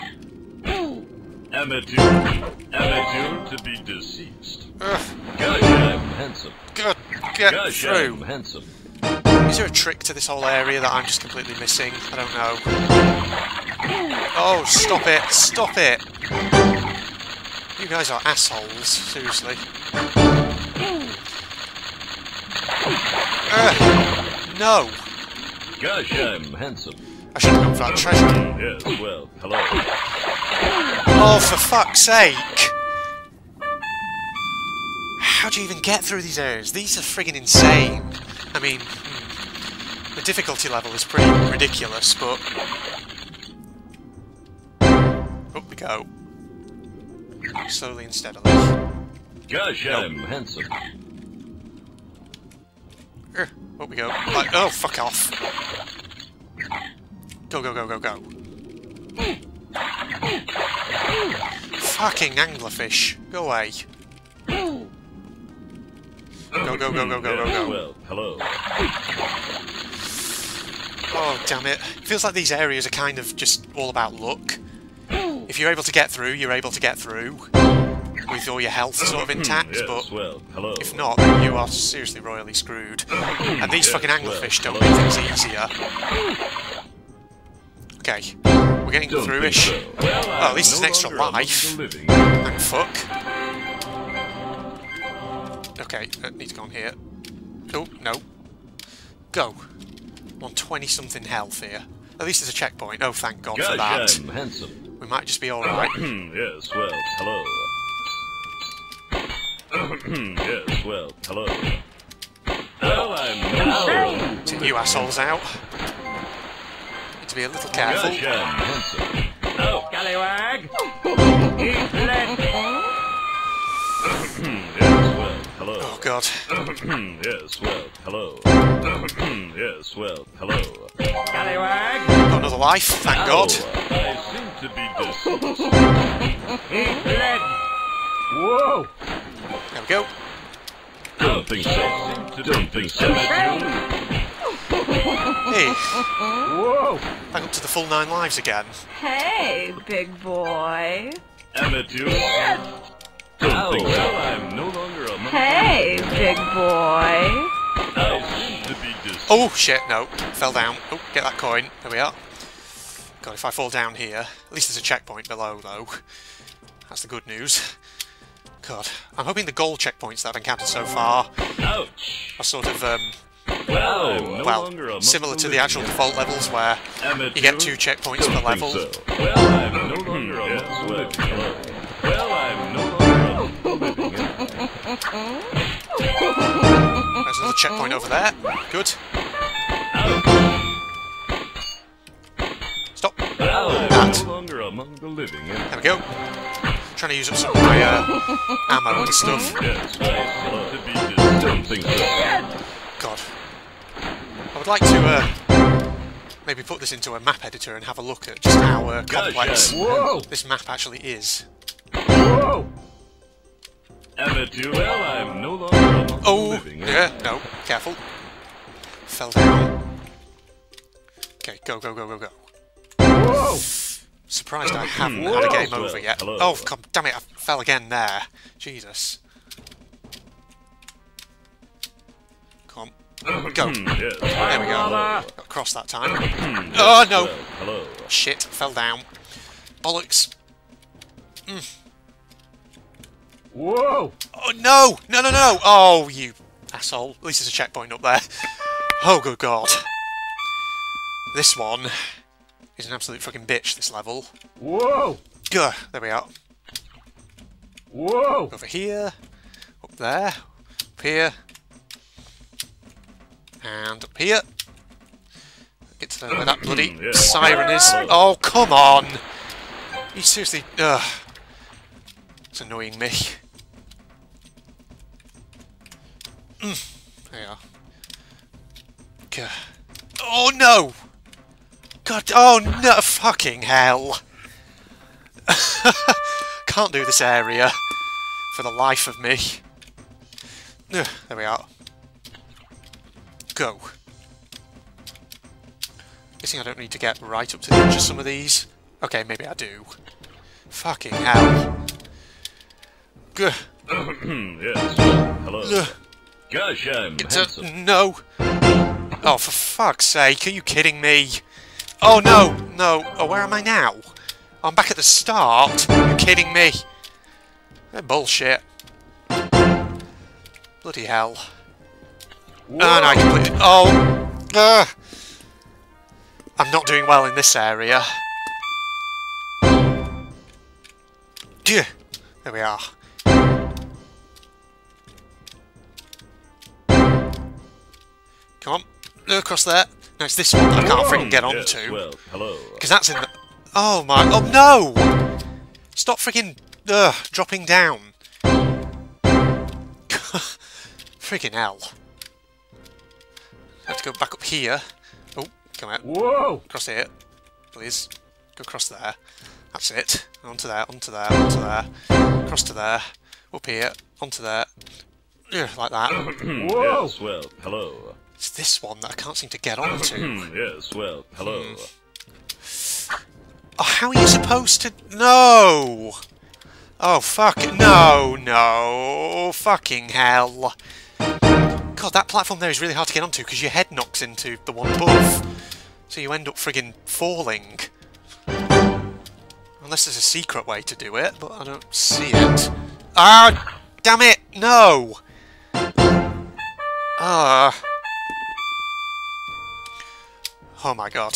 Amateur. Amateur to be deceased.
Ugh.
Gosh, I'm handsome.
God, get
Gosh,
through.
I'm handsome.
Is there a trick to this whole area that I'm just completely missing? I don't know. Oh, stop it! Stop it! You guys are assholes, seriously. Uh, no!
Gosh, I'm handsome.
I should have gone for that treasure.
Yes, well, hello.
Oh, for fuck's sake! How do you even get through these areas? These are friggin' insane. I mean, hmm, the difficulty level is pretty ridiculous, but... Up we go. Slowly and steadily.
Gosh,
Nope.
I'm handsome.
Er, up we go. Like, oh, fuck off. Go, go, go, go, go. Fucking anglerfish. Go away. Go, go, go, go, go, go,
Yes,
go.
well, hello.
Oh, damn it. Feels like these areas are kind of just all about luck. If you're able to get through, you're able to get through. With all your health sort of intact,
Yes,
but
well, hello.
if not, then you are seriously royally screwed. And these
Yes,
fucking anglerfish
well,
don't make things easier. Okay, we're getting
Don't
through-ish.
think so. Well,
Oh, at
I'm
least it's
no
an extra
longer among
life.
the living.
And fuck. Okay, uh, need to go on here. Oh, no. Go. I'm on twenty something health here. At least there's a checkpoint. Oh, thank God for that.
Gosh, I'm handsome.
We might just be alright.
Yes, well, hello. Yes, well, hello. Well, I'm no
Take you assholes out. Need to be a little careful.
Gosh, I'm handsome. Oh,
Scallywag! Eat ledge!
yes, well, hello.
Oh, God.
Yes, well, hello. Yes, well, hello.
Scallywag!
Got another life, thank God.
Oh, I seem to be deceased.
Eat ledge! Whoa!
There we go.
Don't think so. Don't think so.
Hey,
Whoa!
back up to the full nine lives again.
Hey, big boy.
Amateur. Don't think so. I'm no longer a monkey.
Hey, big boy.
I seem to be deceased.
Oh, shit, no. Fell down. Oh, get that coin. There we are. God, if I fall down here... At least there's a checkpoint below, though. That's the good news. God, I'm hoping the gold checkpoints that I've encountered so far
Ouch.
are sort of, um...
Well, I'm no
well,
longer a
similar to the
living.
actual default levels where
Amateur.
you get two checkpoints
Don't
per
think
level.
so. Well, I'm no longer a yes, well, hello. Well, I'm no longer a living.
There's another checkpoint over there. Good. Stop.
Well, I'm
That.
no longer among the living.
There we go. Trying to use up some of my uh, ammo and stuff.
Yes, I seem to be deceased. Don't think so.
God. I would like to uh, maybe put this into a map editor and have a look at just how uh, complex
Whoa!
this map actually is.
Whoa!
Amateur. Well, I'm no longer among
Oh,
the living.
yeah, no, careful. Fell down. Okay, go, go, go, go, go.
Whoa!
Surprised I haven't had a game
Well,
over yet.
hello.
Oh, come, damn it, I fell again there. Jesus. Come on. Go.
Yes.
There we go.
Mama.
Got across that time. Oh, no.
Well, hello.
Shit, fell down. Bollocks.
Whoa!
Oh, no! No, no, no! Oh, you asshole. At least there's a checkpoint up there. Oh, good God. This one is an absolute fucking bitch, this level.
Whoa!
Gah, there we are.
Whoa!
Over here. Up there. Up here. And up here. Get to the, where that bloody
Yeah.
siren is. Oh, come on! You seriously... Ugh. It's annoying me. Mm. There you are. Gah. Oh, no! God, oh no, fucking hell! Can't do this area for the life of me. Ugh, there we are. Go. Guessing I don't need to get right up to the edge of some of these. Okay, maybe I do. Fucking hell. Gah.
Yes. Well, hello.
Ugh.
Gosh, I'm
It's
handsome.
a, no. Oh, for fuck's sake, are you kidding me? Oh, no, no. Oh, where am I now? I'm back at the start. Are you kidding me? Eh, bullshit. Bloody hell. Oh, no, I completely... Oh! Uh, I'm not doing well in this area. There we are. Come on. Across there. No, it's this one that I can't freaking get onto.
Yes, well, hello.
Because that's in the... Oh my... Oh no! Stop freaking... Ugh, dropping down. Freaking hell. I have to go back up here. Oh, come out.
Whoa!
Across here. Please. Go across there. That's it. Onto there, onto there, onto there. Across to there. Up here. Onto there. Yeah, like that.
Whoa!
Yes, well, hello.
It's this one that I can't seem to get onto.
Yes, well, hello.
Oh, how are you supposed to... No! Oh, fuck. No, no. Fucking hell. God, that platform there is really hard to get onto because your head knocks into the one above. So you end up friggin' falling. Unless there's a secret way to do it, but I don't see it. Ah, damn it! No! Ah. Oh my god.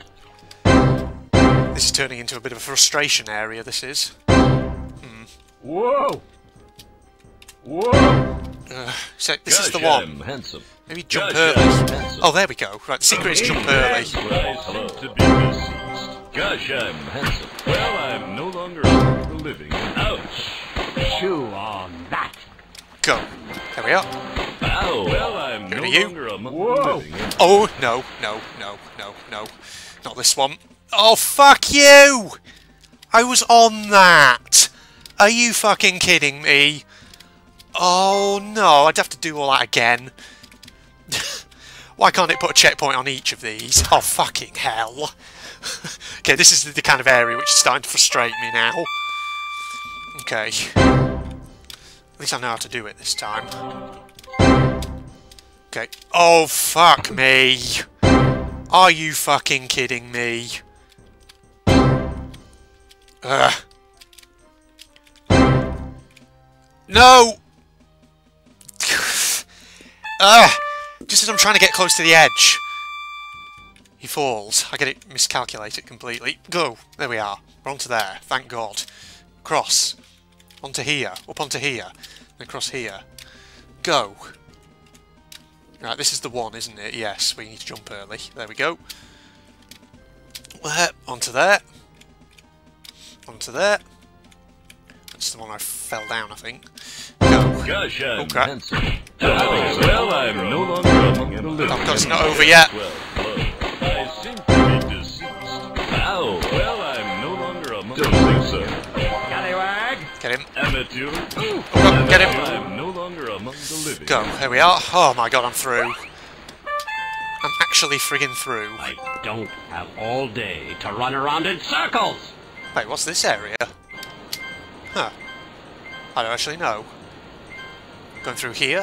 This is turning into a bit of a frustration area, this is. Hmm.
Whoa! Whoa!
Uh, so this
Gosh,
is the one.
I'm handsome.
Maybe jump
Gosh,
early.
I'm handsome.
Oh, there we go. Right, the secret is jump early.
Well, I seem to be deceased. Gosh, I'm handsome. Well, I'm no longer among the living. Ouch!
Chew on that!
Go. There we are.
Ow! Well, I'm
Go
no
to you.
longer among
Whoa.
the living.
Oh, no, no, no, no, no. Not this one. Oh, fuck you! I was on that! Are you fucking kidding me? Oh, no, I'd have to do all that again. Why can't it put a checkpoint on each of these? Oh, fucking hell. Okay, this is the kind of area which is starting to frustrate me now. Okay. At least I know how to do it this time. Okay. Oh, fuck me. Are you fucking kidding me? Ugh. No! Ugh! Just as I'm trying to get close to the edge. He falls. I get it miscalculated completely. Go! There we are. We're onto there. Thank God. Cross. Onto here. Up onto here. Then across here. Go. Right, this is the one, isn't it? Yes, we need to jump early. There we go. There. Onto there. Onto there. That's the one I fell down, I think. Go.
Gosh, I'm
Okay.
handsome. Oh, well, I'm no longer among the living.
Oh god, it's not over yet.
Well, hello. I seem to be deceased. Ow! Well, I'm no longer among the living. Don't think so.
Scallywag!
Get him.
Amateur.
Oh god, get him.
I'm no longer among the living.
Go. There we are. Oh my god, I'm through. I'm actually friggin' through.
I don't have all day to run around in circles!
Wait, what's this area? Huh. I don't actually know. Going through here?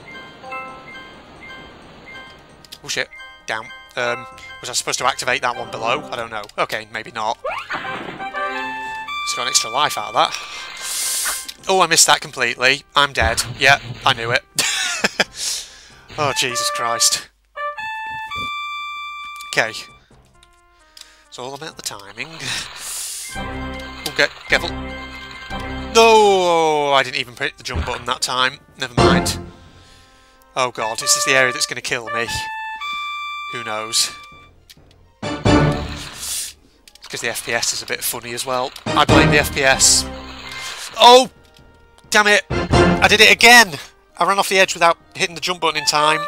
Oh shit. Down. Um, was I supposed to activate that one below? I don't know. Okay, maybe not. Just got an extra life out of that. Oh, I missed that completely. I'm dead. Yeah, I knew it. Oh, Jesus Christ. Okay. It's all about the timing. Oh, get careful. No, I didn't even hit the jump button that time. Never mind. Oh god, is this the area that's going to kill me? Who knows? Because the F P S is a bit funny as well. I blame the F P S. Oh! Damn it! I did it again! I ran off the edge without hitting the jump button in time.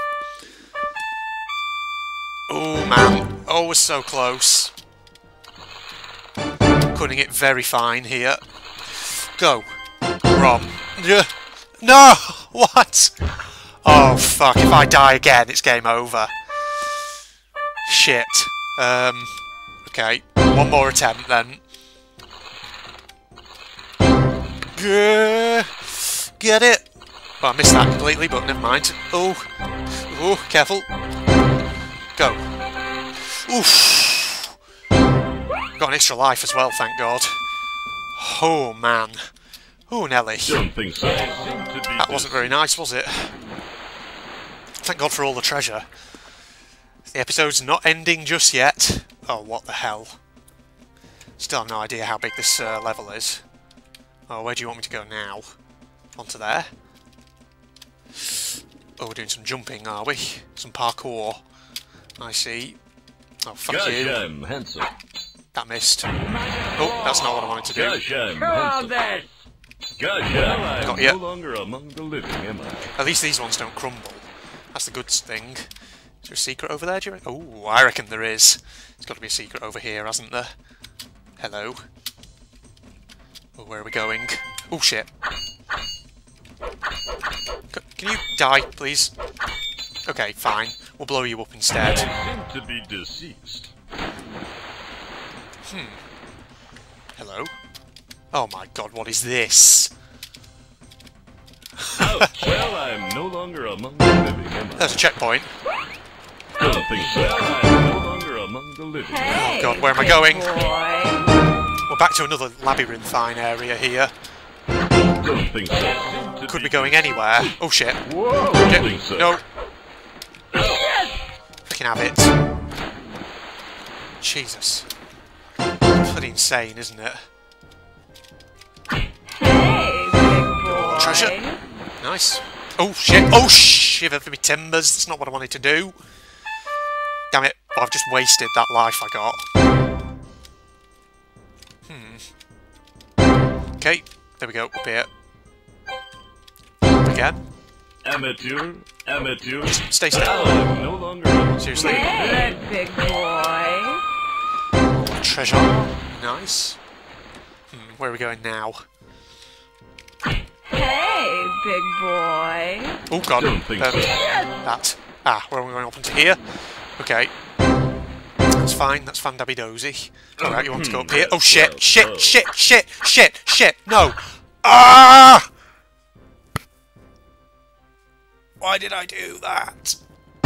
Oh man. Oh, we're so close. Cutting it very fine here. Go. Rom. No! What? Oh, fuck. If I die again, it's game over. Shit. Um, okay. One more attempt, then. Get it! Well, I missed that completely, but never mind. Oh. Oh, careful. Go. Oof. Got an extra life as well, thank God. Oh, man. Oh, Nelly.
Don't think so.
That wasn't very nice, was it? Thank God for all the treasure. The episode's not ending just yet. Oh, what the hell. Still have no idea how big this uh, level is. Oh, where do you want me to go now? Onto there. Oh, we're doing some jumping, are we? Some parkour. I see. Oh, fuck
Gosh,
you.
I'm handsome.
That missed. Oh, that's not what I wanted to do.
Gosh, I'm
Come on,
handsome.
then.
Gosh, I'm
Got ya.
no longer among the living, am I?
At least these ones don't crumble. That's the good thing. Is there a secret over there, do you reckon? Oh, I reckon there is. There's got to be a secret over here, hasn't there? Hello. Oh, where are we going? Oh, shit. C can you die, please? Okay, fine. We'll blow you up instead.
I seem to be deceased.
Hmm. Hello? Oh my god, what is this?
Ouch! Well, I'm no longer among the living, am I?
There's a checkpoint.
Don't think so. I'm no longer among the living.
Hey,
Oh God, where am I
big
going?
boy.
We're back to another labyrinthine area here.
Don't think so.
Could be going anywhere. Oh shit.
Whoa.
Don't
Shit.
think so.
No. Freaking have it. Jesus. Bloody insane, isn't it?
Hey, big boy.
Treasure. Nice. Oh shit. Oh shiver for me timbers. That's not what I wanted to do. Damn it. I've just wasted that life I got. Hmm. Okay. There we go. Up here. Up again.
Amateur, amateur.
Stay still.
Well, I'm no longer among the
Seriously.
living.
Hey, big boy.
Treasure. Nice. Hmm. Where are we going now?
Hey, big boy.
Oh god.
Don't think
Um,
so.
that. Ah, where are we going up into here? Okay. That's fine, that's fan-dabby dozy. Alright, you want to go up here? Oh shit, shit, shit, shit, shit, shit, no! Ah! Why did I do that?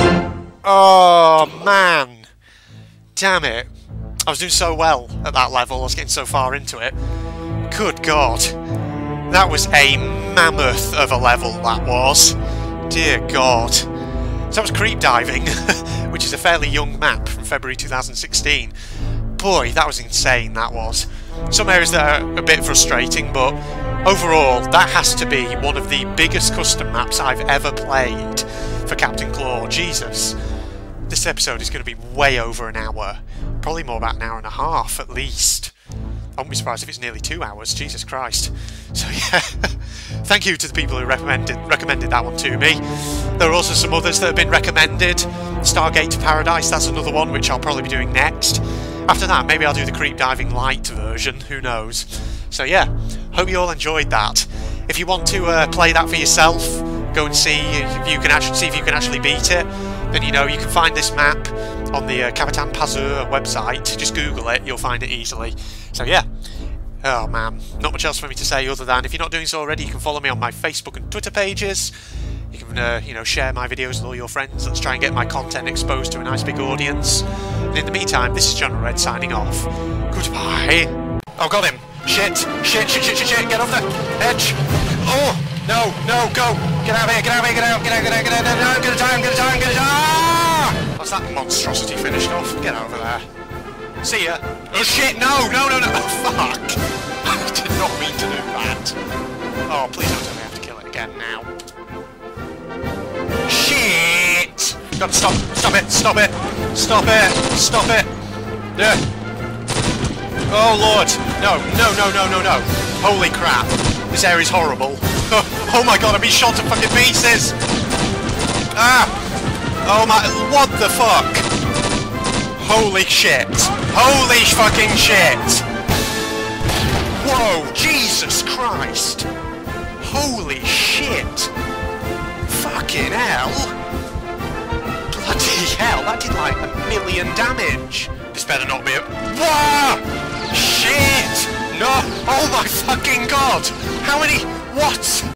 Oh man! Damn it. I was doing so well at that level, I was getting so far into it. Good god. That was a mammoth of a level, that was. Dear god. So that was creep diving, which is a fairly young map from February two thousand sixteen. Boy, that was insane, that was. Some areas that are a bit frustrating, but overall, that has to be one of the biggest custom maps I've ever played for Captain Claw. Jesus. This episode is going to be way over an hour. Probably more about an hour and a half, at least. I wouldn't be surprised if it's nearly two hours, Jesus Christ. So yeah, thank you to the people who recommended recommended that one to me. There are also some others that have been recommended. Stargate to Paradise, that's another one which I'll probably be doing next. After that, maybe I'll do the Creep Diving Light version, who knows. So yeah, hope you all enjoyed that. If you want to uh, play that for yourself, go and see if you can actually see if you can actually beat it. Then you know you can find this map on the uh, Capitan Pazur website. Just Google it, you'll find it easily. So yeah, oh man, not much else for me to say other than if you're not doing so already, you can follow me on my Facebook and Twitter pages. You can uh, you know, share my videos with all your friends. Let's try and get my content exposed to a nice big audience. And in the meantime, this is General Red signing off. Goodbye. Oh, got him. Shit, shit, shit, shit, shit, shit. Get off the edge. Oh, no, no, go. Get out of here, get out of here, get out, get out, get out, get out, get out. I'm gonna die, I'm gonna die, I'm gonna die. Ah! That's that monstrosity finished off. Get over there. See ya. Oh shit, no, no, no, no. Oh, fuck. I did not mean to do that. Oh, please don't tell me I have to kill it again now. Shit! Gotta stop, stop it, stop it, stop it, stop it. Yeah. Oh lord, no, no, no, no, no, no. Holy crap, this area's horrible. Oh, oh my god, I'm being shot to fucking pieces. Ah! Oh my, what the fuck? Holy shit. Holy fucking shit. Whoa, Jesus Christ. Holy shit. Fucking hell. Bloody hell, that did like a million damage. This better not be a... Whoa! Shit! No! Oh my fucking god! How many... What?